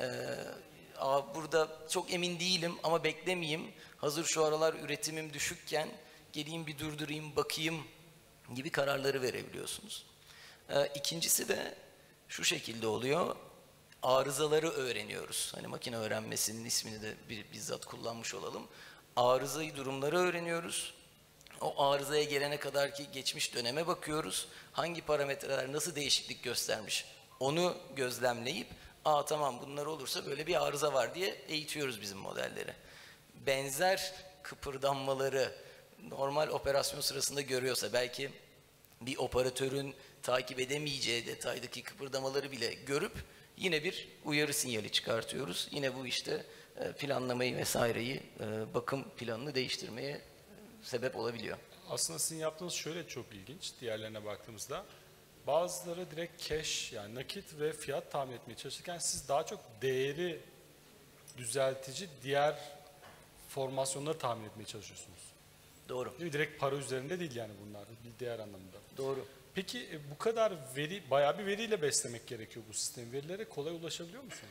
burada çok emin değilim ama beklemeyeyim, hazır şu aralar üretimim düşükken geleyim bir durdurayım bakayım gibi kararları verebiliyorsunuz. İkincisi de şu şekilde oluyor: arızaları öğreniyoruz. Hani makine öğrenmesinin ismini de bizzat kullanmış olalım. Arızayı, durumları öğreniyoruz. O arızaya gelene kadar ki geçmiş döneme bakıyoruz. Hangi parametreler nasıl değişiklik göstermiş onu gözlemleyip tamam bunlar olursa böyle bir arıza var diye eğitiyoruz bizim modelleri. Benzer kıpırdanmaları normal operasyon sırasında görüyorsa, belki bir operatörün takip edemeyeceği detaydaki kıpırdamaları bile görüp yine bir uyarı sinyali çıkartıyoruz. Yine bu işte planlamayı vesaireyi, bakım planını değiştirmeye sebep olabiliyor. Aslında sizin yaptığınız şöyle çok ilginç diğerlerine baktığımızda. Bazıları direkt cash, yani nakit ve fiyat tahmin etmeye çalışırken siz daha çok değeri düzeltici diğer formasyonları tahmin etmeye çalışıyorsunuz. Doğru. Değil mi? Direkt para üzerinde değil yani bunlar bir değer anlamında. Doğru. Peki bu kadar veri, bayağı bir veriyle beslemek gerekiyor bu sistem. Verilere kolay ulaşabiliyor musun?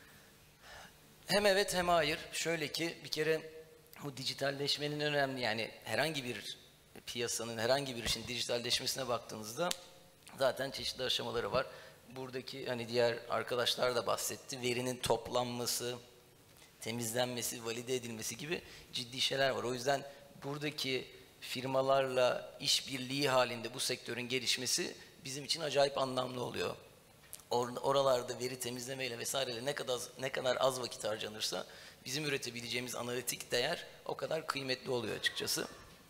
Hem evet hem hayır. Şöyle ki, bir kere bu dijitalleşmenin önemli, yani herhangi bir piyasanın, herhangi bir işin dijitalleşmesine baktığınızda zaten çeşitli aşamaları var. Buradaki hani diğer arkadaşlar da bahsetti. Verinin toplanması, temizlenmesi, valide edilmesi gibi ciddi şeyler var. O yüzden buradaki firmalarla işbirliği halinde bu sektörün gelişmesi bizim için acayip anlamlı oluyor. Oralarda veri temizlemeyle vesaireyle ne kadar az vakit harcanırsa bizim üretebileceğimiz analitik değer o kadar kıymetli oluyor açıkçası.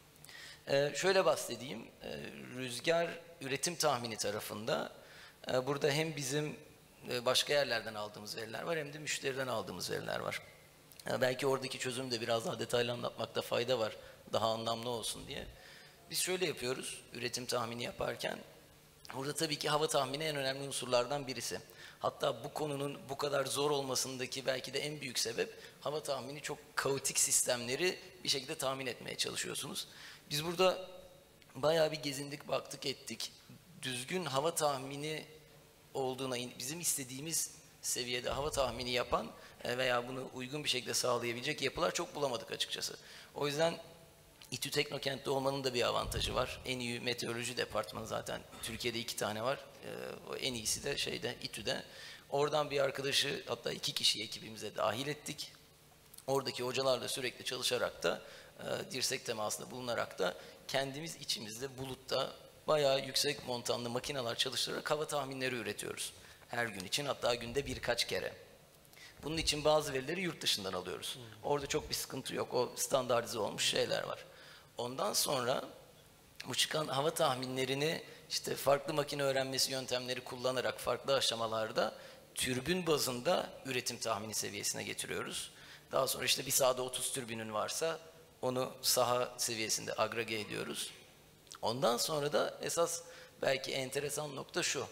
Şöyle bahsedeyim, rüzgar üretim tahmini tarafında burada hem bizim başka yerlerden aldığımız veriler var hem de müşteriden aldığımız veriler var. Belki oradaki çözümü de biraz daha detaylı anlatmakta fayda var, daha anlamlı olsun diye. Biz şöyle yapıyoruz üretim tahmini yaparken. Burada tabii ki hava tahmini en önemli unsurlardan birisi. Hatta bu konunun bu kadar zor olmasındaki belki de en büyük sebep, hava tahmini çok kaotik sistemleri bir şekilde tahmin etmeye çalışıyorsunuz. Biz burada bayağı bir gezindik, baktık ettik. Düzgün hava tahmini olduğuna, bizim istediğimiz seviyede hava tahmini yapan veya bunu uygun bir şekilde sağlayabilecek yapılar çok bulamadık açıkçası. O yüzden İTÜ Teknokent'te olmanın da bir avantajı var. En iyi meteoroloji departmanı zaten Türkiye'de 2 tane var. En iyisi de İTÜ'de. Oradan bir arkadaşı, hatta 2 kişiyi ekibimize dahil ettik. Oradaki hocalarla sürekli çalışarak da dirsek temasında bulunarak da kendimiz içimizde bulutta bayağı yüksek montanlı makineler çalıştırarak hava tahminleri üretiyoruz. Her gün için, hatta günde birkaç kere. Bunun için bazı verileri yurt dışından alıyoruz. Orada çok bir sıkıntı yok. O standartize olmuş şeyler var. Ondan sonra bu çıkan hava tahminlerini işte farklı makine öğrenmesi yöntemleri kullanarak farklı aşamalarda türbün bazında üretim tahmini seviyesine getiriyoruz. Daha sonra işte bir sahada 30 türbünün varsa onu saha seviyesinde agrege ediyoruz. Ondan sonra da esas belki enteresan nokta şu: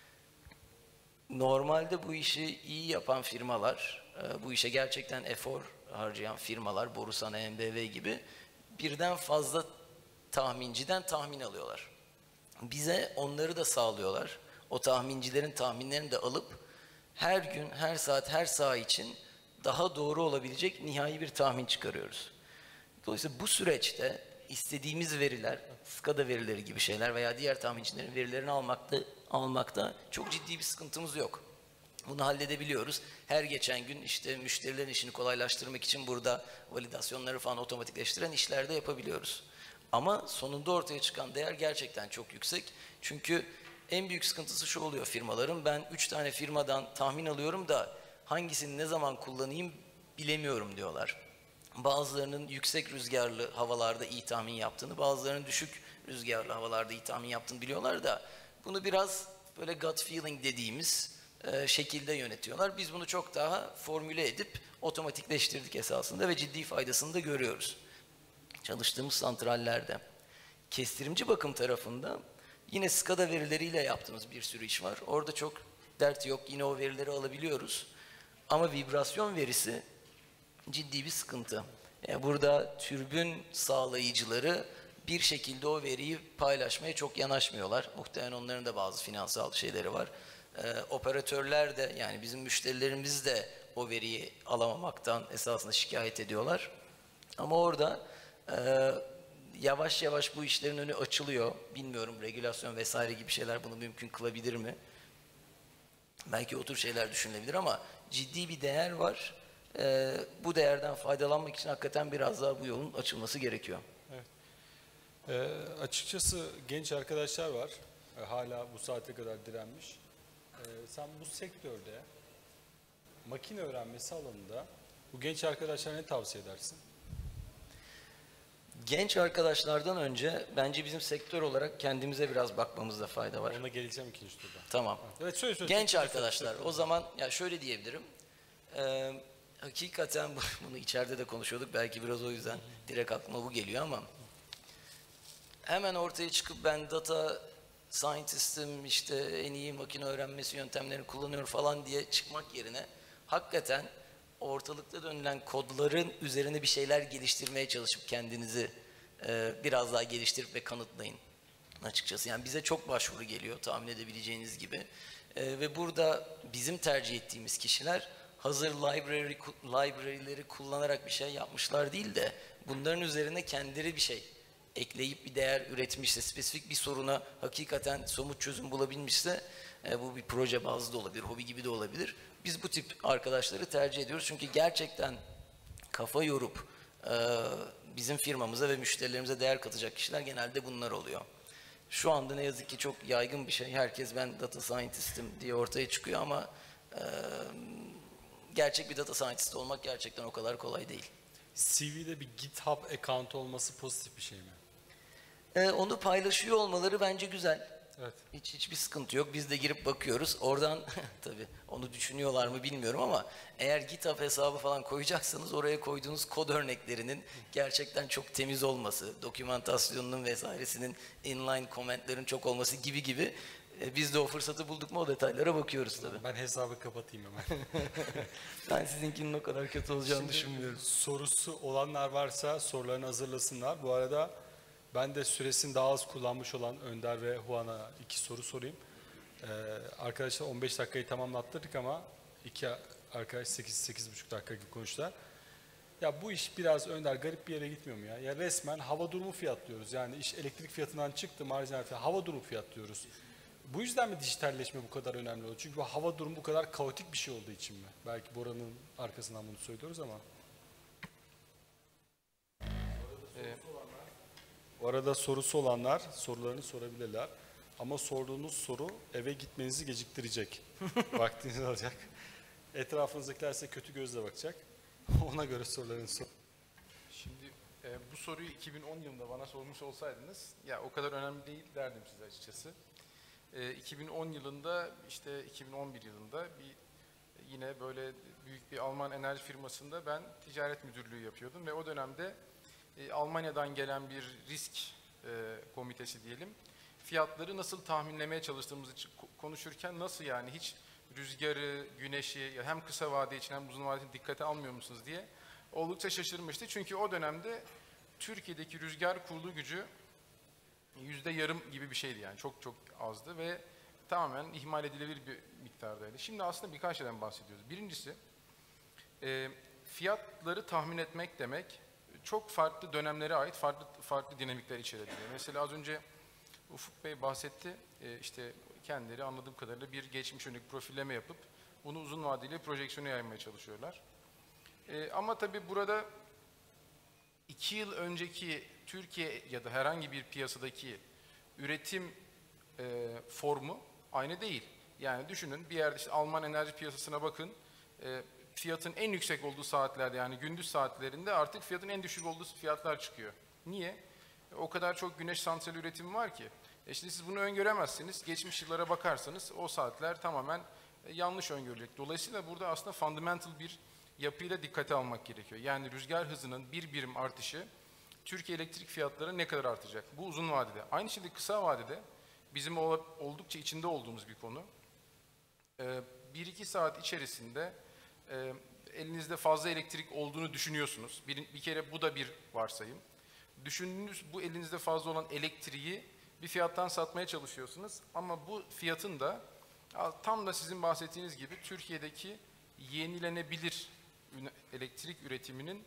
normalde bu işi iyi yapan firmalar, bu işe gerçekten efor harcayan firmalar, Borusan, EMBV gibi birden fazla tahminciden tahmin alıyorlar. Bize onları da sağlıyorlar. O tahmincilerin tahminlerini de alıp her gün, her saat, her saha için daha doğru olabilecek nihai bir tahmin çıkarıyoruz. Dolayısıyla bu süreçte istediğimiz veriler, SCADA verileri gibi şeyler veya diğer tahmincilerin verilerini almakta çok ciddi bir sıkıntımız yok. Bunu halledebiliyoruz. Her geçen gün işte müşterilerin işini kolaylaştırmak için burada validasyonları falan otomatikleştiren işler de yapabiliyoruz. Ama sonunda ortaya çıkan değer gerçekten çok yüksek. Çünkü en büyük sıkıntısı şu oluyor firmaların. Ben 3 tane firmadan tahmin alıyorum da hangisini ne zaman kullanayım bilemiyorum diyorlar. Bazılarının yüksek rüzgarlı havalarda iyi tahmin yaptığını, bazılarının düşük rüzgarlı havalarda iyi tahmin yaptığını biliyorlar da bunu biraz böyle gut feeling dediğimiz şekilde yönetiyorlar. Biz bunu çok daha formüle edip otomatikleştirdik esasında ve ciddi faydasını da görüyoruz. Çalıştığımız santrallerde. Kestirimci bakım tarafında yine SCADA verileriyle yaptığımız bir sürü iş var. Orada çok dert yok. Yine o verileri alabiliyoruz. Ama vibrasyon verisi ciddi bir sıkıntı. Yani burada türbün sağlayıcıları bir şekilde o veriyi paylaşmaya çok yanaşmıyorlar. Muhtemelen onların da bazı finansal şeyleri var. Operatörler de yani bizim müşterilerimiz de o veriyi alamamaktan esasında şikayet ediyorlar. Ama orada yavaş yavaş bu işlerin önü açılıyor. Bilmiyorum regülasyon vesaire gibi şeyler bunu mümkün kılabilir mi? Belki o tür şeyler düşünülebilir ama ciddi bir değer var. Bu değerden faydalanmak için hakikaten biraz daha bu yolun açılması gerekiyor. Açıkçası genç arkadaşlar var. Hala bu saate kadar direnmiş. Sen bu sektörde makine öğrenmesi alanında bu genç arkadaşlara ne tavsiye edersin? Genç arkadaşlardan önce bence bizim sektör olarak kendimize biraz bakmamızda fayda var. Ona geleceğim ikinci turda. Tamam. Evet, söyle. Genç arkadaşlar o zaman ya şöyle diyebilirim. Hakikaten bunu içeride de konuşuyorduk. Belki biraz o yüzden direkt aklıma bu geliyor ama hemen ortaya çıkıp ben data scientist'im işte en iyi makine öğrenmesi yöntemlerini kullanıyorum falan diye çıkmak yerine hakikaten ortalıkta dönülen kodların üzerine bir şeyler geliştirmeye çalışıp kendinizi biraz daha geliştirip ve kanıtlayın açıkçası. Yani bize çok başvuru geliyor tahmin edebileceğiniz gibi. Ve burada bizim tercih ettiğimiz kişiler hazır library'leri kullanarak bir şey yapmışlar değil de bunların üzerine kendileri bir şey ekleyip bir değer üretmişse, spesifik bir soruna hakikaten somut çözüm bulabilmişse bu bir proje bazlı da olabilir, hobi gibi de olabilir. Biz bu tip arkadaşları tercih ediyoruz çünkü gerçekten kafa yorup bizim firmamıza ve müşterilerimize değer katacak kişiler genelde bunlar oluyor. Şu anda ne yazık ki çok yaygın bir şey. Herkes ben data scientist'im diye ortaya çıkıyor ama gerçek bir data scientist olmak gerçekten o kadar kolay değil. CV'de bir GitHub account olması pozitif bir şey mi? Onu paylaşıyor olmaları bence güzel. Evet. Hiçbir sıkıntı yok. Biz de girip bakıyoruz. Oradan tabii onu düşünüyorlar mı bilmiyorum ama eğer GitHub hesabı falan koyacaksanız oraya koyduğunuz kod örneklerinin gerçekten çok temiz olması, dokümantasyonunun vesairesinin inline commentlerin çok olması gibi biz de o fırsatı bulduk mu o detaylara bakıyoruz tabii. Ben hesabı kapatayım hemen. Ben sizinkinin o kadar kötü olacağını düşünmüyorum. Sorusu olanlar varsa sorularını hazırlasınlar. Bu arada ben de süresini daha az kullanmış olan Önder ve Juan'a 2 soru sorayım. Arkadaşlar 15 dakikayı tamamlattırdık ama 2 arkadaş 8-8,5 dakika gibi konuştular. Ya bu iş biraz Önder garip bir yere gitmiyor mu ya? Ya resmen hava durumu fiyatlıyoruz. Yani iş elektrik fiyatından çıktı, marjinal fiyat, hava durumu fiyatlıyoruz. Bu yüzden mi dijitalleşme bu kadar önemli oldu? Çünkü bu hava durumu bu kadar kaotik bir şey olduğu için mi? Belki Bora'nın arkasından bunu söylüyoruz ama. Bu arada sorusu olanlar sorularını sorabilirler. Ama sorduğunuz soru eve gitmenizi geciktirecek. Vaktinizi alacak. Etrafınızdakiler size kötü gözle bakacak. Ona göre sorularını sor. Şimdi bu soruyu 2010 yılında bana sormuş olsaydınız ya o kadar önemli değil derdim size açıkçası. 2010 yılında işte 2011 yılında yine böyle büyük bir Alman enerji firmasında ben ticaret müdürlüğü yapıyordum ve o dönemde Almanya'dan gelen bir risk komitesi diyelim. Fiyatları nasıl tahminlemeye çalıştığımızı konuşurken nasıl yani hiç rüzgarı, güneşi hem kısa vade için hem uzun vade için dikkate almıyor musunuz diye oldukça şaşırmıştı. Çünkü o dönemde Türkiye'deki rüzgar kurulu gücü %0,5 gibi bir şeydi yani çok azdı ve tamamen ihmal edilebilir bir miktardaydı. Şimdi aslında birkaç şeyden bahsediyoruz. Birincisi, fiyatları tahmin etmek demek çok farklı dönemlere ait farklı dinamikler içerebiliyor. Mesela az önce Ufuk Bey bahsetti, işte kendileri anladığım kadarıyla bir geçmiş yönelik profilleme yapıp bunu uzun vadeli projeksiyona yaymaya çalışıyorlar. Ama tabii burada 2 yıl önceki Türkiye ya da herhangi bir piyasadaki üretim formu aynı değil. Yani düşünün, bir yerde işte Alman enerji piyasasına bakın, fiyatın en yüksek olduğu saatlerde, yani gündüz saatlerinde artık fiyatın en düşük olduğu fiyatlar çıkıyor. Niye? O kadar çok güneş santrali üretimi var ki. Şimdi siz bunu öngöremezsiniz. Geçmiş yıllara bakarsanız o saatler tamamen yanlış öngörülecek. Dolayısıyla burada aslında fundamental bir yapıyla dikkate almak gerekiyor. Yani rüzgar hızının bir birim artışı Türkiye elektrik fiyatları ne kadar artacak? Bu uzun vadede. Aynı şekilde kısa vadede bizim oldukça içinde olduğumuz bir konu. 1-2 saat içerisinde elinizde fazla elektrik olduğunu düşünüyorsunuz. Bir kere bu da bir varsayım. Düşündüğünüz bu elinizde fazla olan elektriği bir fiyattan satmaya çalışıyorsunuz. Ama bu fiyatın da tam da sizin bahsettiğiniz gibi Türkiye'deki yenilenebilir elektrik üretiminin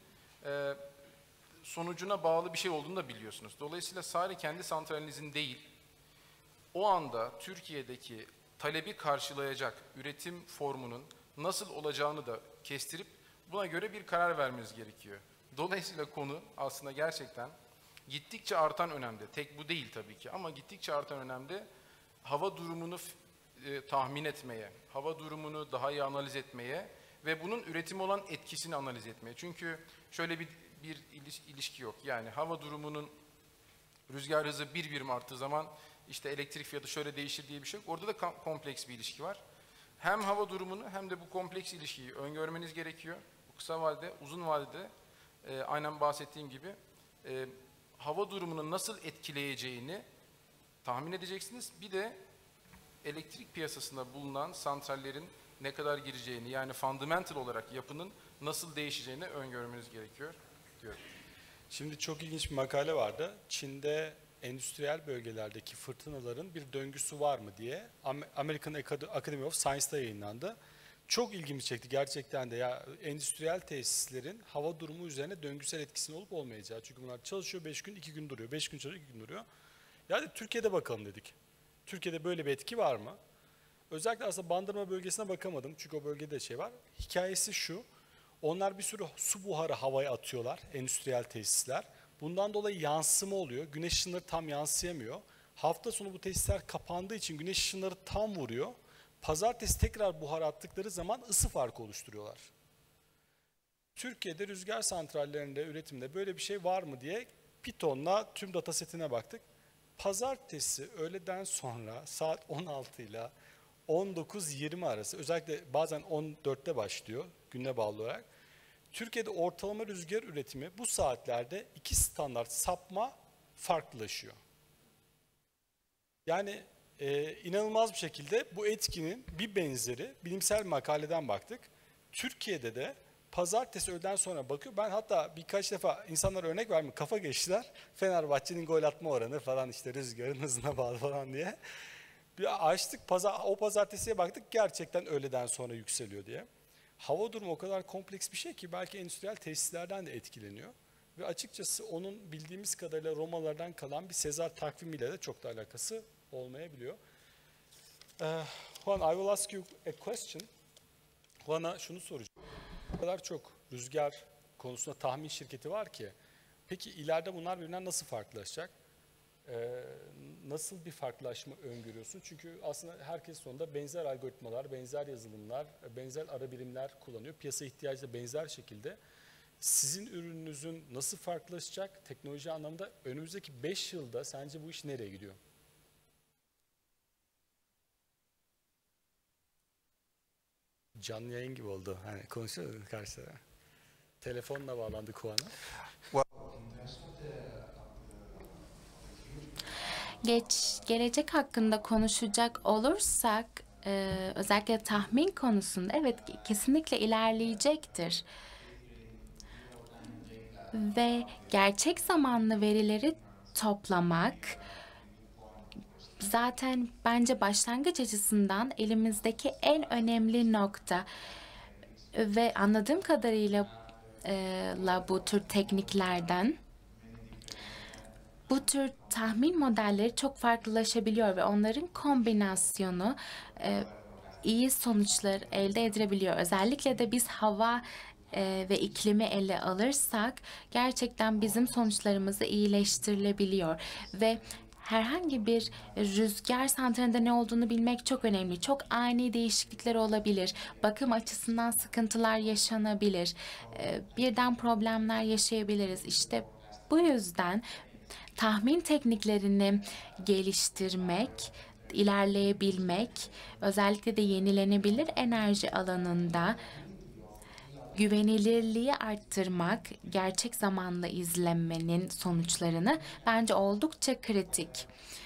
sonucuna bağlı bir şey olduğunu da biliyorsunuz. Dolayısıyla sadece kendi santralinizin değil, o anda Türkiye'deki talebi karşılayacak üretim formunun nasıl olacağını da kestirip buna göre bir karar vermeniz gerekiyor. Dolayısıyla konu aslında gerçekten gittikçe artan önemde. Tek bu değil tabii ki ama gittikçe artan önemde hava durumunu tahmin etmeye, hava durumunu daha iyi analiz etmeye ve bunun üretime olan etkisini analiz etmeye. Çünkü şöyle bir ilişki yok. Yani hava durumunun rüzgar hızı bir birim arttığı zaman işte elektrik fiyatı şöyle değişir diye bir şey yok. Orada da kompleks bir ilişki var. Hem hava durumunu hem de bu kompleks ilişkiyi öngörmeniz gerekiyor. Bu kısa vadede, uzun vadede aynen bahsettiğim gibi hava durumunu nasıl etkileyeceğini tahmin edeceksiniz. Bir de elektrik piyasasında bulunan santrallerin ne kadar gireceğini, yani fundamental olarak yapının nasıl değişeceğini öngörmeniz gerekiyor diyorum. Şimdi çok ilginç bir makale vardı. Çin'de endüstriyel bölgelerdeki fırtınaların bir döngüsü var mı diye American Academy of Science'da yayınlandı. Çok ilgimi çekti gerçekten de, ya endüstriyel tesislerin hava durumu üzerine döngüsel etkisinin olup olmayacağı. Çünkü bunlar çalışıyor 5 gün 2 gün duruyor, 5 gün çalışıyor 2 gün duruyor. Yani Türkiye'de bakalım dedik. Türkiye'de böyle bir etki var mı? Özellikle aslında Bandırma bölgesine bakamadım çünkü o bölgede şey var. Hikayesi şu, onlar bir sürü su buharı havaya atıyorlar, endüstriyel tesisler. Bundan dolayı yansıma oluyor, güneş ışınları tam yansıyamıyor. Hafta sonu bu tesisler kapandığı için güneş ışınları tam vuruyor. Pazartesi tekrar buhar attıkları zaman ısı farkı oluşturuyorlar. Türkiye'de rüzgar santrallerinde, üretimde böyle bir şey var mı diye Python'la tüm datasetine baktık. Pazartesi öğleden sonra saat 16 ile 19-20 arası, özellikle bazen 14'te başlıyor güne bağlı olarak. Türkiye'de ortalama rüzgar üretimi bu saatlerde 2 standart sapma farklılaşıyor. Yani inanılmaz bir şekilde bu etkinin bir benzeri bilimsel makaleden baktık. Türkiye'de de pazartesi öğleden sonra bakıyor. Ben hatta birkaç defa insanlara örnek verdim, kafa geçtiler. Fenerbahçe'nin gol atma oranı falan, işte rüzgarın hızına bağlı falan diye. Bir açtık, o pazartesiye baktık, gerçekten öğleden sonra yükseliyor diye. Hava durumu o kadar kompleks bir şey ki belki endüstriyel tesislerden de etkileniyor. Ve açıkçası onun bildiğimiz kadarıyla Romalardan kalan bir Sezar takvimiyle de çok da alakası olmayabiliyor. Juan, I will ask you a question. Juan'a şunu soracağım. O kadar çok rüzgar konusunda tahmin şirketi var ki, peki ileride bunlar birbirinden nasıl farklılaşacak? Nasıl bir farklılaşma öngörüyorsun? Çünkü aslında herkes sonunda benzer algoritmalar, benzer yazılımlar, benzer ara birimler kullanıyor. Piyasa ihtiyacı da benzer şekilde. Sizin ürününüzün nasıl farklılaşacak teknoloji anlamında? Önümüzdeki 5 yılda sence bu iş nereye gidiyor? Canlı yayın gibi oldu. Hani konuşuyoruz karşıda. Telefonla bağlandı Kuan'a. Gelecek hakkında konuşacak olursak özellikle tahmin konusunda evet kesinlikle ilerleyecektir. Ve gerçek zamanlı verileri toplamak zaten bence başlangıç açısından elimizdeki en önemli nokta ve anladığım kadarıyla bu tür tekniklerden bu tür tahmin modelleri çok farklılaşabiliyor ve onların kombinasyonu iyi sonuçlar elde edilebiliyor. Özellikle de biz hava ve iklimi ele alırsak gerçekten bizim sonuçlarımızı iyileştirilebiliyor ve herhangi bir rüzgar santralinde ne olduğunu bilmek çok önemli. Çok ani değişiklikler olabilir. Bakım açısından sıkıntılar yaşanabilir. Birden problemler yaşayabiliriz. İşte bu yüzden tahmin tekniklerini geliştirmek, ilerleyebilmek, özellikle de yenilenebilir enerji alanında güvenilirliği arttırmak, gerçek zamanlı izlemenin sonuçlarını bence oldukça kritik.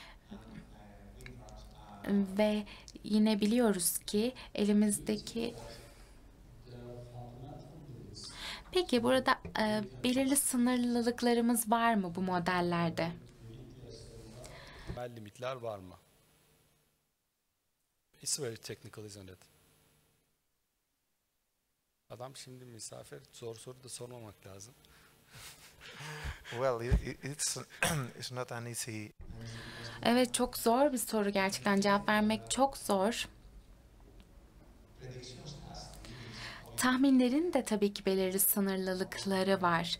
Ve yine biliyoruz ki elimizdeki... Peki burada belirli sınırlılıklarımız var mı bu modellerde? Temel limitler var mı? It's very technical, isn't it? Adam şimdi misafir, zor soru da sormamak lazım. Well, it's it's not an easy. Evet, çok zor bir soru gerçekten. Cevap vermek çok zor. Tahminlerin de tabii ki belirli sınırlılıkları var.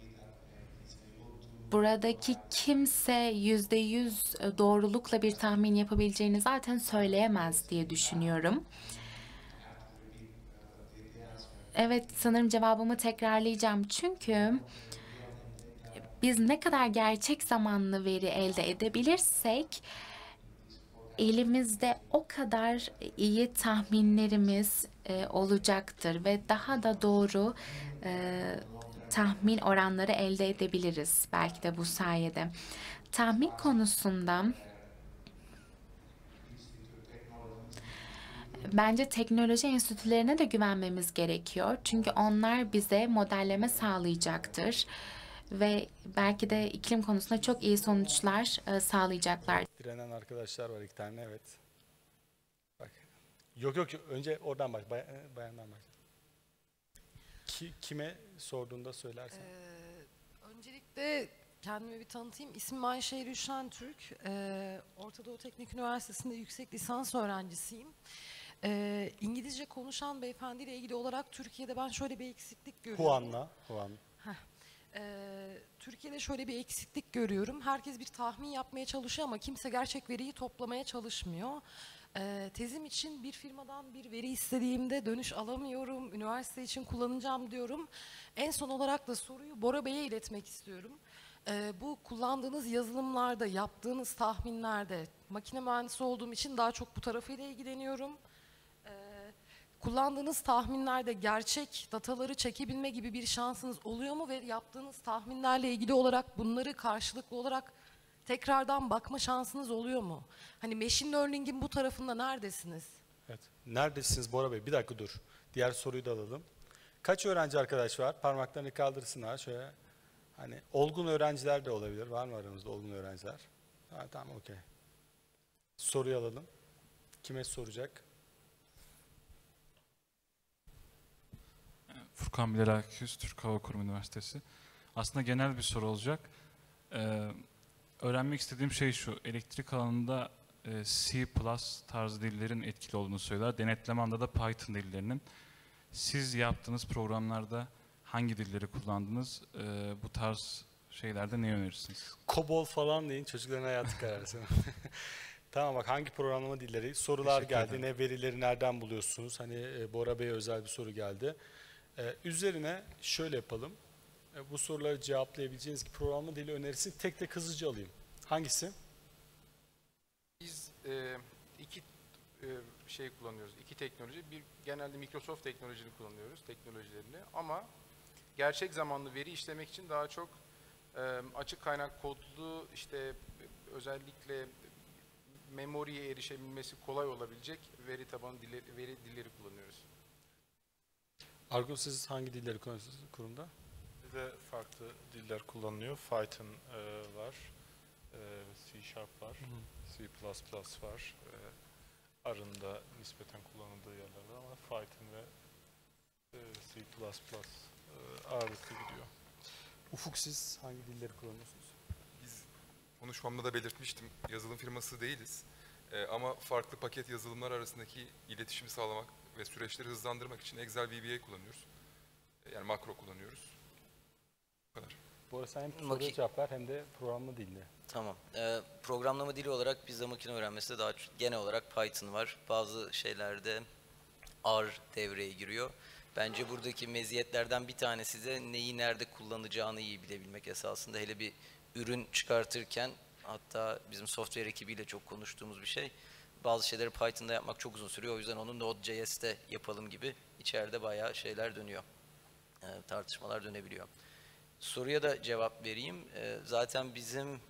Buradaki kimse %100 doğrulukla bir tahmin yapabileceğini zaten söyleyemez diye düşünüyorum. Evet, sanırım cevabımı tekrarlayacağım. Çünkü biz ne kadar gerçek zamanlı veri elde edebilirsek elimizde o kadar iyi tahminlerimiz olacaktır ve daha da doğru tahmin oranları elde edebiliriz belki de bu sayede. Tahmin konusunda bence teknoloji enstitülerine de güvenmemiz gerekiyor. Çünkü onlar bize modelleme sağlayacaktır ve belki de iklim konusunda çok iyi sonuçlar sağlayacaklar. Direnen arkadaşlar var 2 tane, evet. Bak. Yok önce oradan bak, bayandan bak. Kime sorduğunda söylersen. Öncelikle kendimi bir tanıtayım. İsmim Ayşe Rüşen Türk. Orta Doğu Teknik Üniversitesi'nde yüksek lisans öğrencisiyim. İngilizce konuşan beyefendiyle ilgili olarak Türkiye'de ben şöyle bir eksiklik görüyorum. Juan. Türkiye'de şöyle bir eksiklik görüyorum. Herkes bir tahmin yapmaya çalışıyor ama kimse gerçek veriyi toplamaya çalışmıyor. Tezim için bir firmadan bir veri istediğimde dönüş alamıyorum. Üniversite için kullanacağım diyorum. En son olarak da soruyu Bora Bey'e iletmek istiyorum. Bu kullandığınız yazılımlarda, yaptığınız tahminlerde, makine mühendisi olduğum için daha çok bu tarafıyla ilgileniyorum. Kullandığınız tahminlerde gerçek dataları çekebilme gibi bir şansınız oluyor mu ve yaptığınız tahminlerle ilgili olarak bunları karşılıklı olarak tekrardan bakma şansınız oluyor mu? Hani machine learning'in bu tarafında neredesiniz? Evet. Neredesiniz Bora Bey? Bir dakika dur. Diğer soruyu da alalım. Kaç öğrenci arkadaş var? Parmaklarını kaldırsınlar şöyle. Hani olgun öğrenciler de olabilir. Var mı aramızda olgun öğrenciler? Ha, tamam, okey. Soruyu alalım. Kime soracak? Furkan Bilal Akgüz, Türk Hava Kurumu Üniversitesi. Aslında genel bir soru olacak. Öğrenmek istediğim şey şu, elektrik alanında C++ tarzı dillerin etkili olduğunu söyler. Denetleme alanında da Python dillerinin. Siz yaptığınız programlarda hangi dilleri kullandınız? Bu tarz şeylerde ne önerirsiniz? COBOL falan deyin, çocukların hayatı kararısın. Tamam, bak hangi programlama dilleri? Sorular geldi. Ne verileri nereden buluyorsunuz? Hani Bora Bey'e özel bir soru geldi. Üzerine şöyle yapalım. Bu soruları cevaplayabileceğiniz programlama dili önerisini tek tek hızlıca alayım. Hangisi? Biz iki şey kullanıyoruz, iki teknoloji. Bir genelde Microsoft teknolojini kullanıyoruz, teknolojilerini. Ama gerçek zamanlı veri işlemek için daha çok açık kaynak kodlu, işte özellikle memoriye erişebilmesi kolay olabilecek veri tabanı veri dilleri kullanıyoruz. Argo, siz hangi dilleri kullanıyorsunuz kurumda? Bir de farklı diller kullanılıyor. Python var. C Sharp var, C++ var. Arında nispeten kullanıldığı yerlerde ama Python ve C++ ağırlıklı gidiyor. Ufuk, siz hangi dilleri kullanıyorsunuz? Biz konuşmamda da belirtmiştim, yazılım firması değiliz. Ama farklı paket yazılımlar arasındaki iletişimi sağlamak ve süreçleri hızlandırmak için Excel VBA kullanıyoruz. Yani makro kullanıyoruz. Bu kadar. Bu arada sen hem soruya cevap ver hem de programlama dilini. Tamam. Programlama dili olarak bizde makine öğrenmesi de daha genel olarak Python var. Bazı şeylerde R devreye giriyor. Bence buradaki meziyetlerden bir tanesi de neyi nerede kullanacağını iyi bilebilmek esasında. Hele bir ürün çıkartırken, hatta bizim software ekibiyle çok konuştuğumuz bir şey. Bazı şeyleri Python'da yapmak çok uzun sürüyor. O yüzden onu Node.js'te yapalım gibi içeride bayağı şeyler dönüyor. Tartışmalar dönebiliyor. Soruya da cevap vereyim. Zaten bizim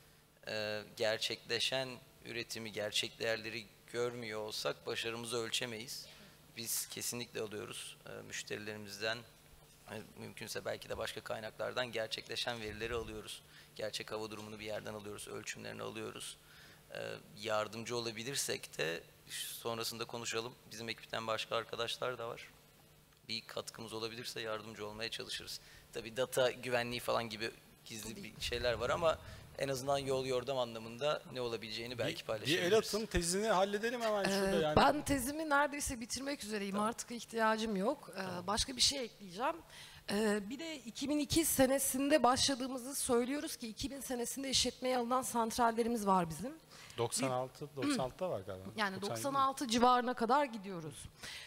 gerçekleşen üretimi, gerçek değerleri görmüyor olsak başarımızı ölçemeyiz. Biz kesinlikle alıyoruz müşterilerimizden, mümkünse belki de başka kaynaklardan gerçekleşen verileri alıyoruz. Gerçek hava durumunu bir yerden alıyoruz, ölçümlerini alıyoruz. Yardımcı olabilirsek de sonrasında konuşalım. Bizim ekipten başka arkadaşlar da var. Bir katkımız olabilirse yardımcı olmaya çalışırız. Tabii data güvenliği falan gibi gizli bir şeyler var ama en azından yol yordam anlamında ne olabileceğini belki paylaşabiliriz. Bir el atın, tezini halledelim hemen şurada yani. Ben tezimi neredeyse bitirmek üzereyim. Tamam. Artık ihtiyacım yok. Başka bir şey ekleyeceğim. Bir de 2002 senesinde başladığımızı söylüyoruz ki 2000 senesinde işletmeye alınan santrallerimiz var bizim. 96'da var galiba. Yani 96 civarına kadar gidiyoruz.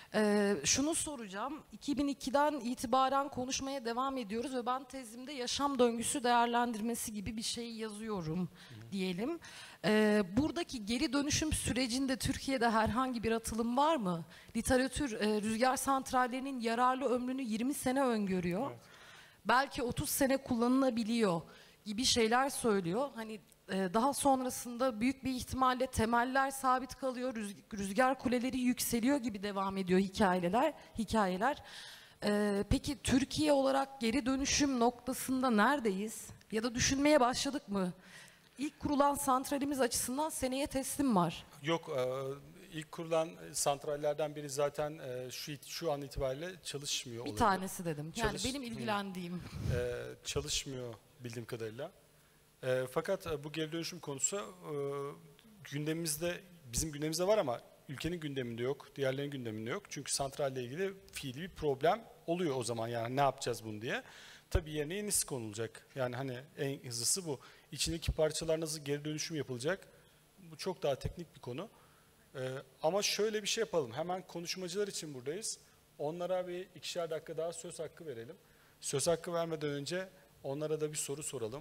Şunu soracağım. 2002'den itibaren konuşmaya devam ediyoruz ve ben tezimde yaşam döngüsü değerlendirmesi gibi bir şey yazıyorum diyelim. Buradaki geri dönüşüm sürecinde Türkiye'de herhangi bir atılım var mı? Literatür rüzgar santrallerinin yararlı ömrünü 20 sene öngörüyor. Evet. Belki 30 sene kullanılabiliyor gibi şeyler söylüyor. Hani daha sonrasında büyük bir ihtimalle temeller sabit kalıyor, rüzgar kuleleri yükseliyor gibi devam ediyor hikayeler. Peki Türkiye olarak geri dönüşüm noktasında neredeyiz? Ya da düşünmeye başladık mı? İlk kurulan santralimiz açısından seneye teslim var. Yok, ilk kurulan santrallerden biri zaten şu an itibariyle çalışmıyor. Bir tanesi dedim. Yani benim ilgilendiğim. Çalışmıyor bildiğim kadarıyla. Fakat bu geri dönüşüm konusu gündemimizde, bizim gündemimizde var ama ülkenin gündeminde yok, diğerlerinin gündeminde yok. Çünkü santralle ilgili fiili bir problem oluyor o zaman, yani ne yapacağız bunu diye. Tabii yerine yenisi konulacak. Yani hani en hızlısı bu. İçindeki parçalar nasıl geri dönüşüm yapılacak? Bu çok daha teknik bir konu. Ama şöyle bir şey yapalım. Hemen konuşmacılar için buradayız. Onlara bir 2'şer dakika daha söz hakkı verelim. Söz hakkı vermeden önce onlara da bir soru soralım.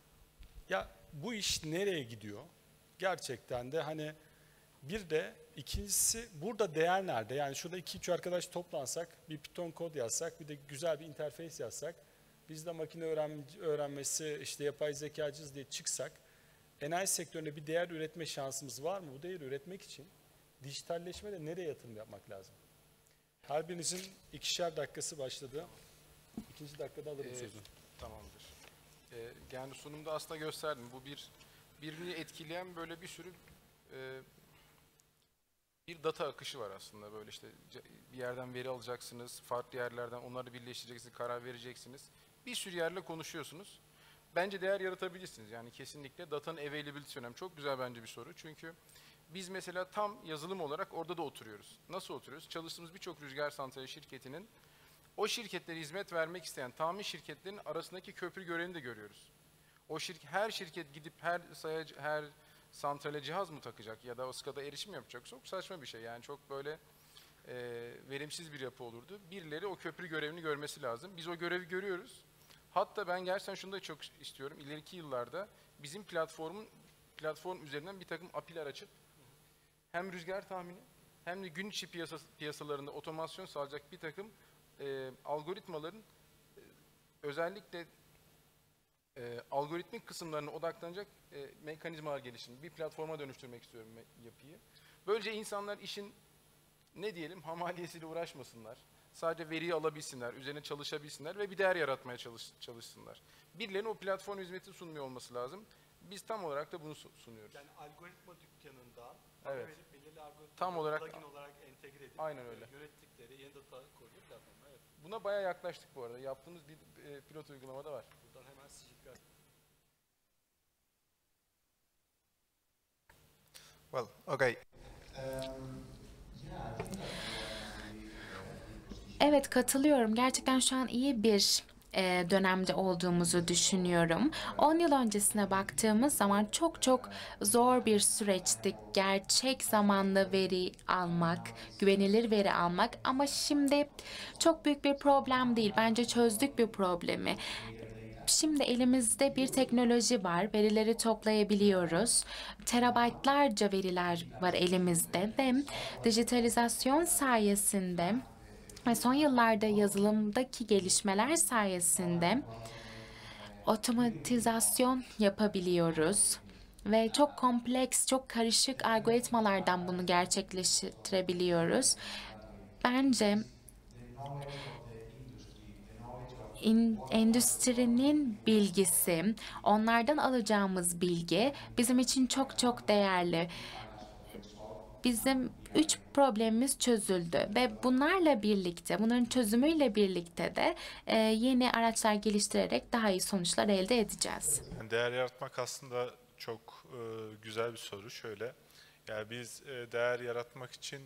Ya bu iş nereye gidiyor? Gerçekten de hani bir de ikincisi burada değer nerede? Yani şurada 2-3 arkadaş toplansak, bir Python kod yazsak, bir de güzel bir interface yazsak, biz de makine öğrenmesi, işte yapay zekacıyız diye çıksak, enayi sektöründe bir değer üretme şansımız var mı? Bu değeri üretmek için dijitalleşmede nereye yatırım yapmak lazım? Her birinizin 2'şer dakikası başladı. İkinci dakikada alırım sözünü. Tamamdır. Yani sunumda aslında gösterdim. Bu birbirini etkileyen böyle bir sürü bir data akışı var aslında. Böyle işte bir yerden veri alacaksınız, farklı yerlerden onları birleştireceksiniz, karar vereceksiniz. Bir sürü yerle konuşuyorsunuz. Bence değer yaratabilirsiniz. Yani kesinlikle datanın availability önemli. Çok güzel bence bir soru. Çünkü biz mesela tam yazılım olarak orada da oturuyoruz. Nasıl oturuyoruz? Çalıştığımız birçok rüzgar santrali şirketinin o şirketlere hizmet vermek isteyen tahmin şirketlerin arasındaki köprü görevini de görüyoruz. Her şirket gidip her santrale cihaz mı takacak ya da o SCADA erişim yapacak? Çok saçma bir şey. Yani çok böyle verimsiz bir yapı olurdu. Birileri o köprü görevini görmesi lazım. Biz o görevi görüyoruz. Hatta ben gerçekten şunu da çok istiyorum. İleriki yıllarda bizim platform üzerinden bir takım API'ler açıp hem rüzgar tahmini hem de gün içi piyasalarında otomasyon sağlayacak bir takım algoritmaların özellikle algoritmik kısımlarına odaklanacak mekanizmalar geliştirmek, bir platforma dönüştürmek istiyorum yapıyı. Böylece insanlar işin ne diyelim hamaliyesiyle uğraşmasınlar. Sadece veriyi alabilsinler, üzerine çalışabilsinler ve bir değer yaratmaya çalışsınlar. Birilerinin o platform hizmeti sunmuyor olması lazım. Biz tam olarak da bunu sunuyoruz. Yani algoritma dükkanından Evet. belirli algoritma Tam olarak plugin olarak entegre edip aynen öyle. Yönettikleri yeni data koyduğu platform. Evet. Buna bayağı yaklaştık bu arada. Yaptığımız bir pilot uygulamada var. Buradan hemen CGPR. Well, okay. Evet, katılıyorum. Gerçekten şu an iyi bir dönemde olduğumuzu düşünüyorum. 10 yıl öncesine baktığımız zaman çok çok zor bir süreçti. Gerçek zamanlı veri almak, güvenilir veri almak, ama şimdi çok büyük bir problem değil. Bence çözdük bir problemi. Şimdi elimizde bir teknoloji var, verileri toplayabiliyoruz. Terabaytlarca veriler var elimizde ve dijitalizasyon sayesinde ve son yıllarda yazılımdaki gelişmeler sayesinde otomatizasyon yapabiliyoruz. Ve çok kompleks, çok karışık algoritmalardan bunu gerçekleştirebiliyoruz. Bence endüstrinin bilgisi, onlardan alacağımız bilgi bizim için çok çok değerli. Bizim 3 problemimiz çözüldü ve bunlarla birlikte, bunların çözümüyle birlikte de yeni araçlar geliştirerek daha iyi sonuçlar elde edeceğiz. Yani değer yaratmak aslında çok güzel bir soru. Şöyle, yani biz değer yaratmak için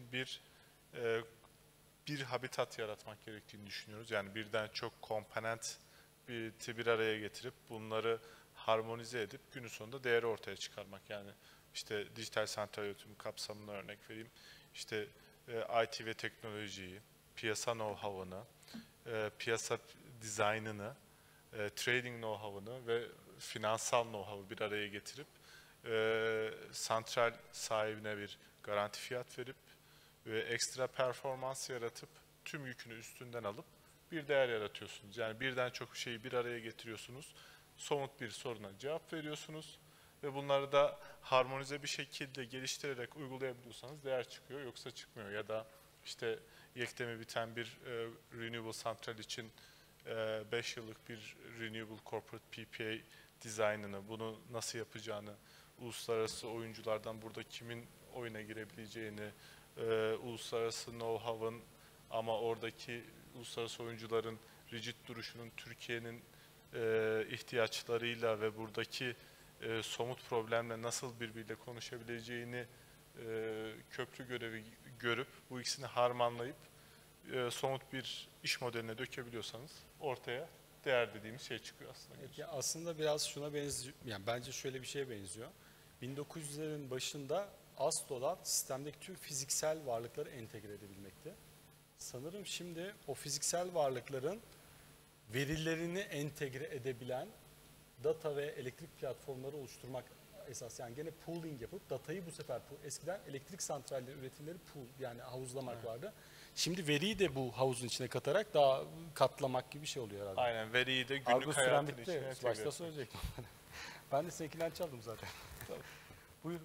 bir habitat yaratmak gerektiğini düşünüyoruz. Yani birden çok komponent bir araya getirip bunları harmonize edip günün sonunda değeri ortaya çıkarmak. Yani işte dijital santral yönetimi kapsamına örnek vereyim. İşte IT ve teknolojiyi, piyasa know-how'ını, piyasa dizaynını, trading know-how'ını ve finansal know-how'ı bir araya getirip santral sahibine bir garanti fiyat verip ve ekstra performans yaratıp tüm yükünü üstünden alıp bir değer yaratıyorsunuz. Yani birden çok şeyi bir araya getiriyorsunuz, somut bir soruna cevap veriyorsunuz ve bunları da harmonize bir şekilde geliştirerek uygulayabiliyorsanız değer çıkıyor, yoksa çıkmıyor. Ya da işte yektemi biten bir renewable santral için 5 yıllık bir renewable corporate PPA dizaynını, bunu nasıl yapacağını, uluslararası oyunculardan burada kimin oyuna girebileceğini, uluslararası know-how'ın ama oradaki uluslararası oyuncuların rigid duruşunun Türkiye'nin ihtiyaçlarıyla ve buradaki somut problemle nasıl birbiriyle konuşabileceğini köprü görevi görüp bu ikisini harmanlayıp somut bir iş modeline dökebiliyorsanız ortaya değer dediğimiz şey çıkıyor aslında. Evet, ya aslında biraz şuna benziyor. Yani bence şöyle bir şeye benziyor. 1900'lerin başında asıl olan sistemdeki tüm fiziksel varlıkları entegre edebilmekti. Sanırım şimdi o fiziksel varlıkların verilerini entegre edebilen data ve elektrik platformları oluşturmak esas. Yani gene pooling yapıp datayı bu sefer eskiden elektrik santralleri üretimleri pool, yani havuzlamak vardı. Şimdi veriyi de bu havuzun içine katarak daha katlamak gibi bir şey oluyor herhalde. Aynen, veriyi de günlük hayatın içine entegre Başta etmek. söyleyecektim. Ben de seninkinden çaldım zaten. Buyur.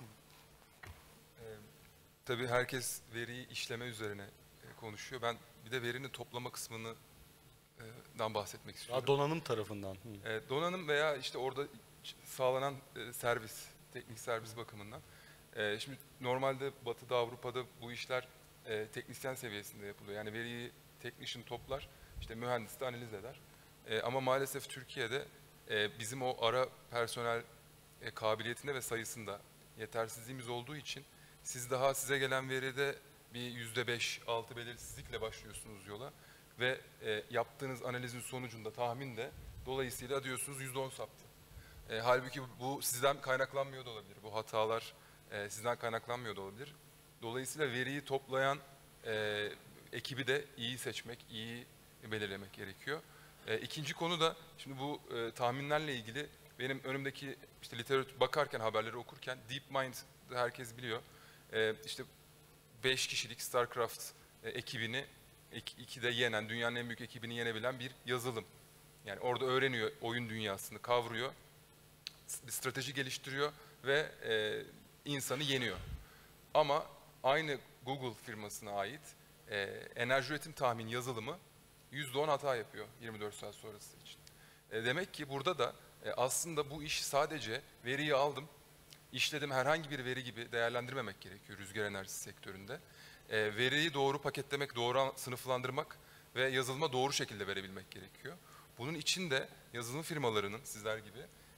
Tabii herkes veriyi işleme üzerine konuşuyor. Ben bir de verinin toplama kısmından bahsetmek istiyorum. Donanım tarafından. Donanım veya işte orada sağlanan servis, teknik servis bakımından. Şimdi normalde Batı'da, Avrupa'da bu işler teknisyen seviyesinde yapılıyor. Yani veriyi technician toplar, işte mühendis de analiz eder. Ama maalesef Türkiye'de bizim o ara personel kabiliyetinde ve sayısında yetersizliğimiz olduğu için siz daha size gelen veride bir %5-6 belirsizlikle başlıyorsunuz yola ve yaptığınız analizin sonucunda tahmin de dolayısıyla diyorsunuz %10 saptı. Halbuki bu sizden kaynaklanmıyor da olabilir. Bu hatalar sizden kaynaklanmıyor da olabilir. Dolayısıyla veriyi toplayan ekibi de iyi seçmek, iyi belirlemek gerekiyor. İkinci konu da şimdi bu tahminlerle ilgili benim önümdeki işte literatür bakarken, haberleri okurken DeepMind herkes biliyor. İşte 5 kişilik StarCraft ekibini 2'de yenen, dünyanın en büyük ekibini yenebilen bir yazılım. Yani orada öğreniyor, oyun dünyasını kavruyor, strateji geliştiriyor ve insanı yeniyor. Ama aynı Google firmasına ait enerji üretim tahmin yazılımı %10 hata yapıyor 24 saat sonrası için. Demek ki burada da aslında bu iş sadece veriyi aldım, işledim herhangi bir veri gibi değerlendirmemek gerekiyor rüzgar enerjisi sektöründe. Veriyi doğru paketlemek, doğru sınıflandırmak ve yazılıma doğru şekilde verebilmek gerekiyor. Bunun için de yazılım firmalarının sizler gibi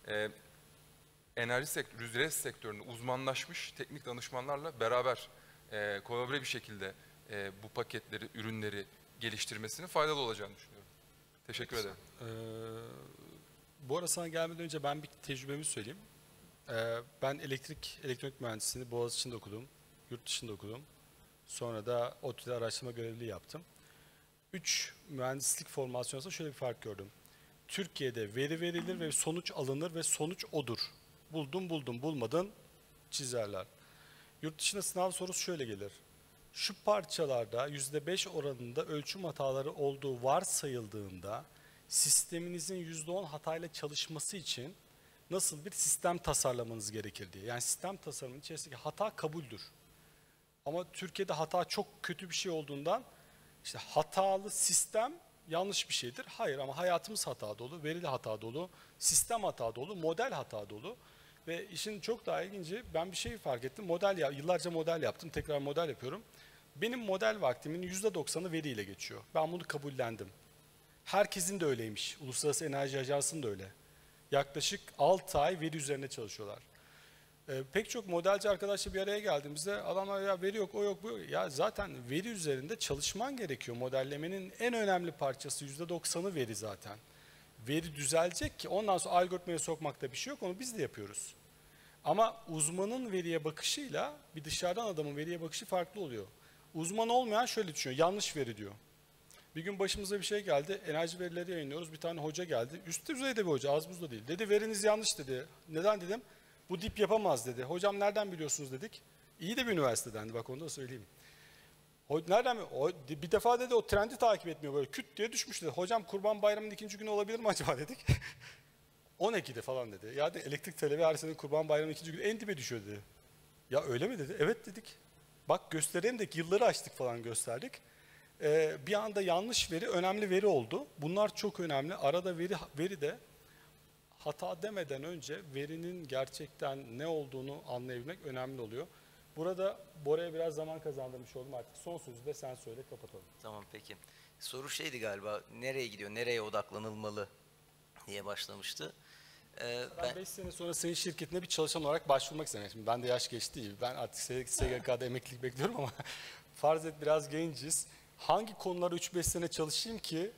rüzgar sektöründe uzmanlaşmış teknik danışmanlarla beraber kolabore bir şekilde bu paketleri, ürünleri geliştirmesinin faydalı olacağını düşünüyorum. Teşekkür ederim. Bu arada sana gelmeden önce ben bir tecrübemi söyleyeyim. Ben elektronik mühendisliğini Boğaziçi'nde okudum, yurt dışında okudum. Sonra da ODTÜ'de araştırma görevliliği yaptım. 3 mühendislik formasyonunda şöyle bir fark gördüm. Türkiye'de veri verilir ve sonuç alınır ve sonuç odur. Buldun, bulmadın, çizerler. Yurt dışında sınav sorusu şöyle gelir. Şu parçalarda %5 oranında ölçüm hataları olduğu varsayıldığında sisteminizin %10 hatayla çalışması için nasıl bir sistem tasarlamanız gerekir diye. Yani sistem tasarımının içerisindeki hata kabuldür. Ama Türkiye'de hata çok kötü bir şey olduğundan işte hatalı sistem yanlış bir şeydir. Hayır, ama hayatımız hata dolu, veri de hata dolu, sistem hata dolu, model hata dolu. Ve işin çok daha ilginci, ben bir şey fark ettim. Yıllarca model yaptım, tekrar model yapıyorum. Benim model vaktimin %90'ı veriyle geçiyor. Ben bunu kabullendim. Herkesin de öyleymiş. Uluslararası Enerji Ajansı'nın da öyle. Yaklaşık 6 ay veri üzerine çalışıyorlar. Pek çok modelci arkadaşla bir araya geldiğimizde adamlar ya veri yok, o yok, bu yok. Ya zaten veri üzerinde çalışman gerekiyor. Modellemenin en önemli parçası %90'ı veri zaten. Veri düzelecek ki ondan sonra algoritmaya sokmakta bir şey yok, onu biz de yapıyoruz. Ama uzmanın veriye bakışıyla bir dışarıdan adamın veriye bakışı farklı oluyor. Uzman olmayan şöyle düşünüyor, yanlış veri diyor. Bir gün başımıza bir şey geldi, enerji verileri yayınlıyoruz, bir tane hoca geldi. Üst düzeyde bir hoca, az buz da değil. Dedi veriniz yanlış dedi. Neden dedim? Bu dip yapamaz dedi. Hocam nereden biliyorsunuz dedik. İyi de bir üniversitedendi, bak onu da söyleyeyim. Nereden? Bir defa dedi o trendi takip etmiyor, böyle küt diye düşmüş dedi. Hocam Kurban Bayramı'nın 2. günü olabilir mi acaba dedik. 12'de falan dedi. Ya de elektrik talebi her sene Kurban Bayramı'nın 2. günü en dibe düşüyor dedi. Ya öyle mi dedi. Evet dedik. Bak göstereyim de yılları açtık falan gösterdik. Bir anda yanlış veri önemli veri oldu. Bunlar çok önemli. Arada veri de hata demeden önce verinin gerçekten ne olduğunu anlayabilmek önemli oluyor. Burada Bora'ya biraz zaman kazandırmış oldum, artık son sözü de sen söyle, kapatalım. Tamam, peki. Soru şeydi galiba, nereye gidiyor, nereye odaklanılmalı diye başlamıştı. Ben 5 sene sonra senin şirketine bir çalışan olarak başvurmak istedim. Şimdi ben de yaş geçti. Ben artık SGK'da emeklilik bekliyorum ama farz et biraz genciz. Hangi konulara 3-5 sene çalışayım ki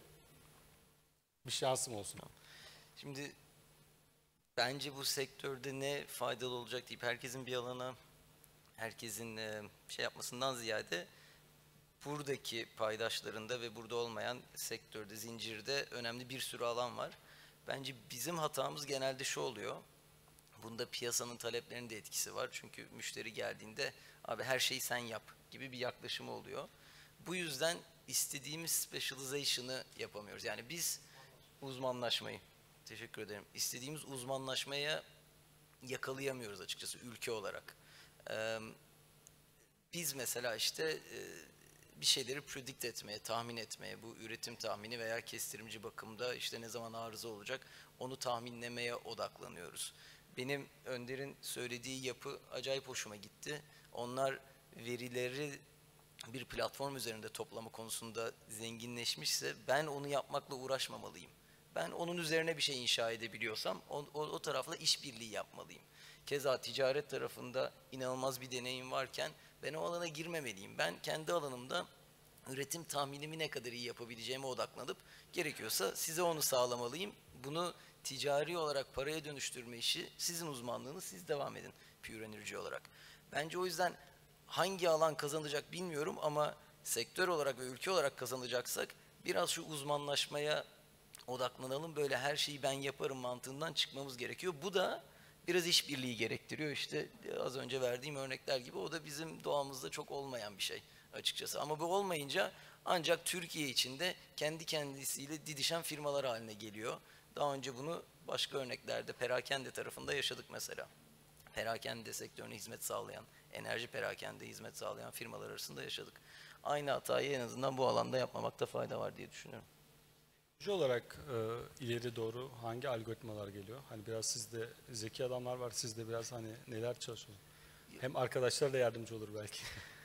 bir şansım olsun? Şimdi bence bu sektörde ne faydalı olacak deyip herkesin bir alana, herkesin şey yapmasından ziyade buradaki paydaşlarında ve burada olmayan sektörde, zincirde önemli bir sürü alan var. Bence bizim hatamız genelde şu oluyor. Bunda piyasanın taleplerinin de etkisi var. Çünkü müşteri geldiğinde abi her şeyi sen yap gibi bir yaklaşımı oluyor. Bu yüzden istediğimiz specialization'ı yapamıyoruz. Yani biz uzmanlaşmayı, teşekkür ederim, İstediğimiz uzmanlaşmaya yakalayamıyoruz açıkçası ülke olarak. Biz mesela işte bir şeyleri predict etmeye, tahmin etmeye, bu üretim tahmini veya kestirimci bakımda işte ne zaman arıza olacak onu tahminlemeye odaklanıyoruz. Benim Önder'in söylediği yapı acayip hoşuma gitti. Onlar verileri bir platform üzerinde toplama konusunda zenginleşmişse ben onu yapmakla uğraşmamalıyım. Ben onun üzerine bir şey inşa edebiliyorsam o tarafla işbirliği yapmalıyım. Keza ticaret tarafında inanılmaz bir deneyim varken ben o alana girmemeliyim. Ben kendi alanımda üretim tahminimi ne kadar iyi yapabileceğime odaklanıp gerekiyorsa size onu sağlamalıyım. Bunu ticari olarak paraya dönüştürme işi sizin uzmanlığınız, siz devam edin Pure Energy olarak. Bence o yüzden hangi alan kazanacak bilmiyorum ama sektör olarak ve ülke olarak kazanacaksak biraz şu uzmanlaşmaya odaklanalım. Böyle her şeyi ben yaparım mantığından çıkmamız gerekiyor. Bu da biraz işbirliği gerektiriyor. İşte az önce verdiğim örnekler gibi o da bizim doğamızda çok olmayan bir şey açıkçası. Ama bu olmayınca ancak Türkiye içinde kendi kendisiyle didişen firmalar haline geliyor. Daha önce bunu başka örneklerde perakende tarafında yaşadık mesela. Perakende sektörüne hizmet sağlayan, enerji perakende hizmet sağlayan firmalar arasında yaşadık. Aynı hatayı en azından bu alanda yapmamakta fayda var diye düşünüyorum. Teknoloji olarak ileri doğru hangi algoritmalar geliyor? Hani biraz sizde zeki adamlar var, sizde biraz hani neler çalışıyor? Hem arkadaşlar da yardımcı olur belki.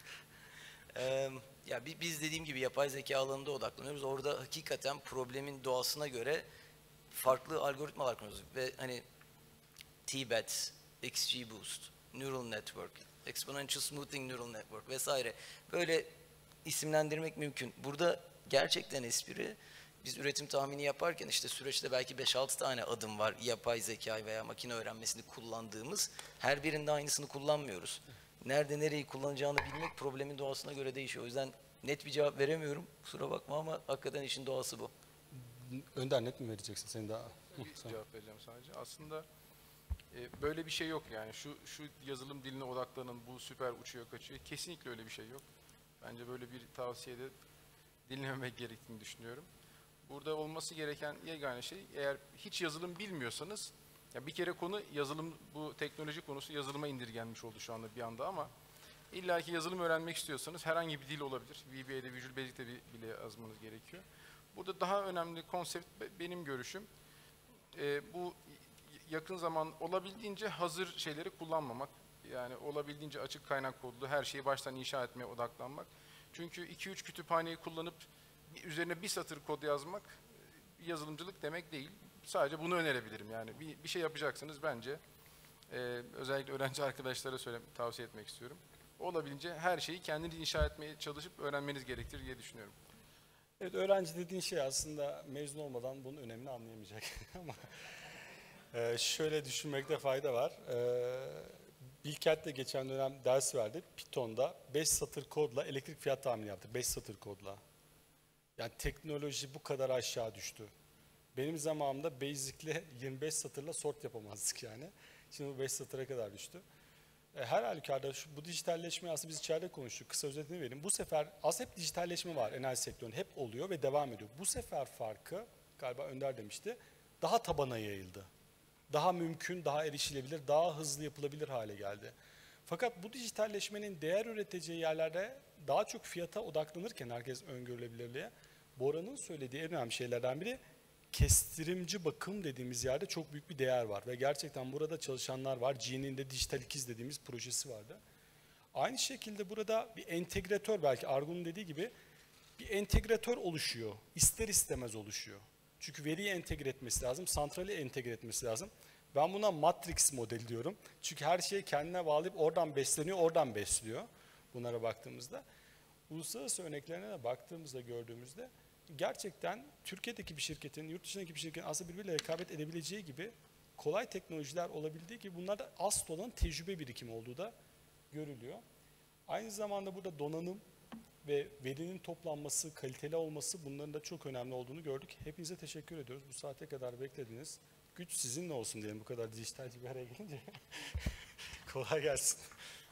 Ya biz dediğim gibi yapay zeka alanında odaklanıyoruz. Orada hakikaten problemin doğasına göre farklı algoritmalar kullanıyoruz. Ve hani T-BET, XGBoost, Neural Network, Exponential Smoothing Neural Network vesaire. Böyle isimlendirmek mümkün. Burada gerçekten espri, biz üretim tahmini yaparken işte süreçte belki 5-6 tane adım var yapay zeka veya makine öğrenmesini kullandığımız. Her birinde aynısını kullanmıyoruz. Nerede nereyi kullanacağını bilmek problemin doğasına göre değişiyor. O yüzden net bir cevap veremiyorum. Kusura bakma ama hakikaten işin doğası bu. Önder net mi vereceksin? Senin daha... Bir cevap vereceğim sadece. Aslında böyle bir şey yok yani. Şu yazılım diline odaklanın, bu süper uçuyor kaçıyor. Kesinlikle öyle bir şey yok. Bence böyle bir tavsiyede dinlememek gerektiğini düşünüyorum. Burada olması gereken yegane şey, eğer hiç yazılım bilmiyorsanız, ya bir kere konu yazılım, bu teknoloji konusu yazılıma indirgenmiş oldu şu anda bir anda ama illa ki yazılım öğrenmek istiyorsanız herhangi bir dil olabilir. VBA'de, Visual Basic'te bile yazmanız gerekiyor. Burada daha önemli konsept benim görüşüm, bu yakın zaman olabildiğince hazır şeyleri kullanmamak. Yani olabildiğince açık kaynak kodlu her şeyi baştan inşa etmeye odaklanmak. Çünkü 2-3 kütüphaneyi kullanıp üzerine bir satır kod yazmak yazılımcılık demek değil. Sadece bunu önerebilirim. Yani bir şey yapacaksınız bence. Özellikle öğrenci arkadaşlara tavsiye etmek istiyorum. Olabildiğince her şeyi kendiniz inşa etmeye çalışıp öğrenmeniz gerektir diye düşünüyorum. Evet, öğrenci dediğin şey aslında mezun olmadan bunun önemini anlayamayacak. Ama şöyle düşünmekte fayda var. Bilkent'te geçen dönem ders verdi. Python'da 5 satır kodla elektrik fiyat tahmini yaptı. 5 satır kodla. Yani teknoloji bu kadar aşağı düştü. Benim zamanımda Basic'le 25 satırla sort yapamazdık yani. Şimdi bu 5 satıra kadar düştü. Her halükarda bu dijitalleşme aslında biz içeride konuştuk. Kısa özetini vereyim. Bu sefer aslında hep dijitalleşme var enerji sektöründe. Hep oluyor ve devam ediyor. Bu sefer farkı galiba Önder demişti. Daha tabana yayıldı. Daha mümkün, daha erişilebilir, daha hızlı yapılabilir hale geldi. Fakat bu dijitalleşmenin değer üreteceği yerlerde daha çok fiyata odaklanırken herkes öngörülebilirliğe, Bora'nın söylediği en önemli şeylerden biri kestirimci bakım dediğimiz yerde çok büyük bir değer var. Ve gerçekten burada çalışanlar var. G'nin de Dijital İkiz dediğimiz projesi vardı. Aynı şekilde burada bir entegratör, belki Argun'un dediği gibi bir entegratör oluşuyor. İster istemez oluşuyor. Çünkü veriyi entegre etmesi lazım, santrali entegre etmesi lazım. Ben buna Matrix modeli diyorum. Çünkü her şeyi kendine bağlayıp oradan besleniyor, oradan besliyor. Bunlara baktığımızda. Uluslararası örneklerine de baktığımızda, gördüğümüzde gerçekten Türkiye'deki bir şirketin, yurt dışındaki bir şirketin aslında birbiriyle rekabet edebileceği gibi kolay teknolojiler olabildiği gibi bunlarda asıl olan tecrübe birikimi olduğu da görülüyor. Aynı zamanda burada donanım ve verinin toplanması, kaliteli olması bunların da çok önemli olduğunu gördük. Hepinize teşekkür ediyoruz. Bu saate kadar beklediniz. Güç sizinle olsun diyelim bu kadar dijital bir araya gelince. Kolay gelsin.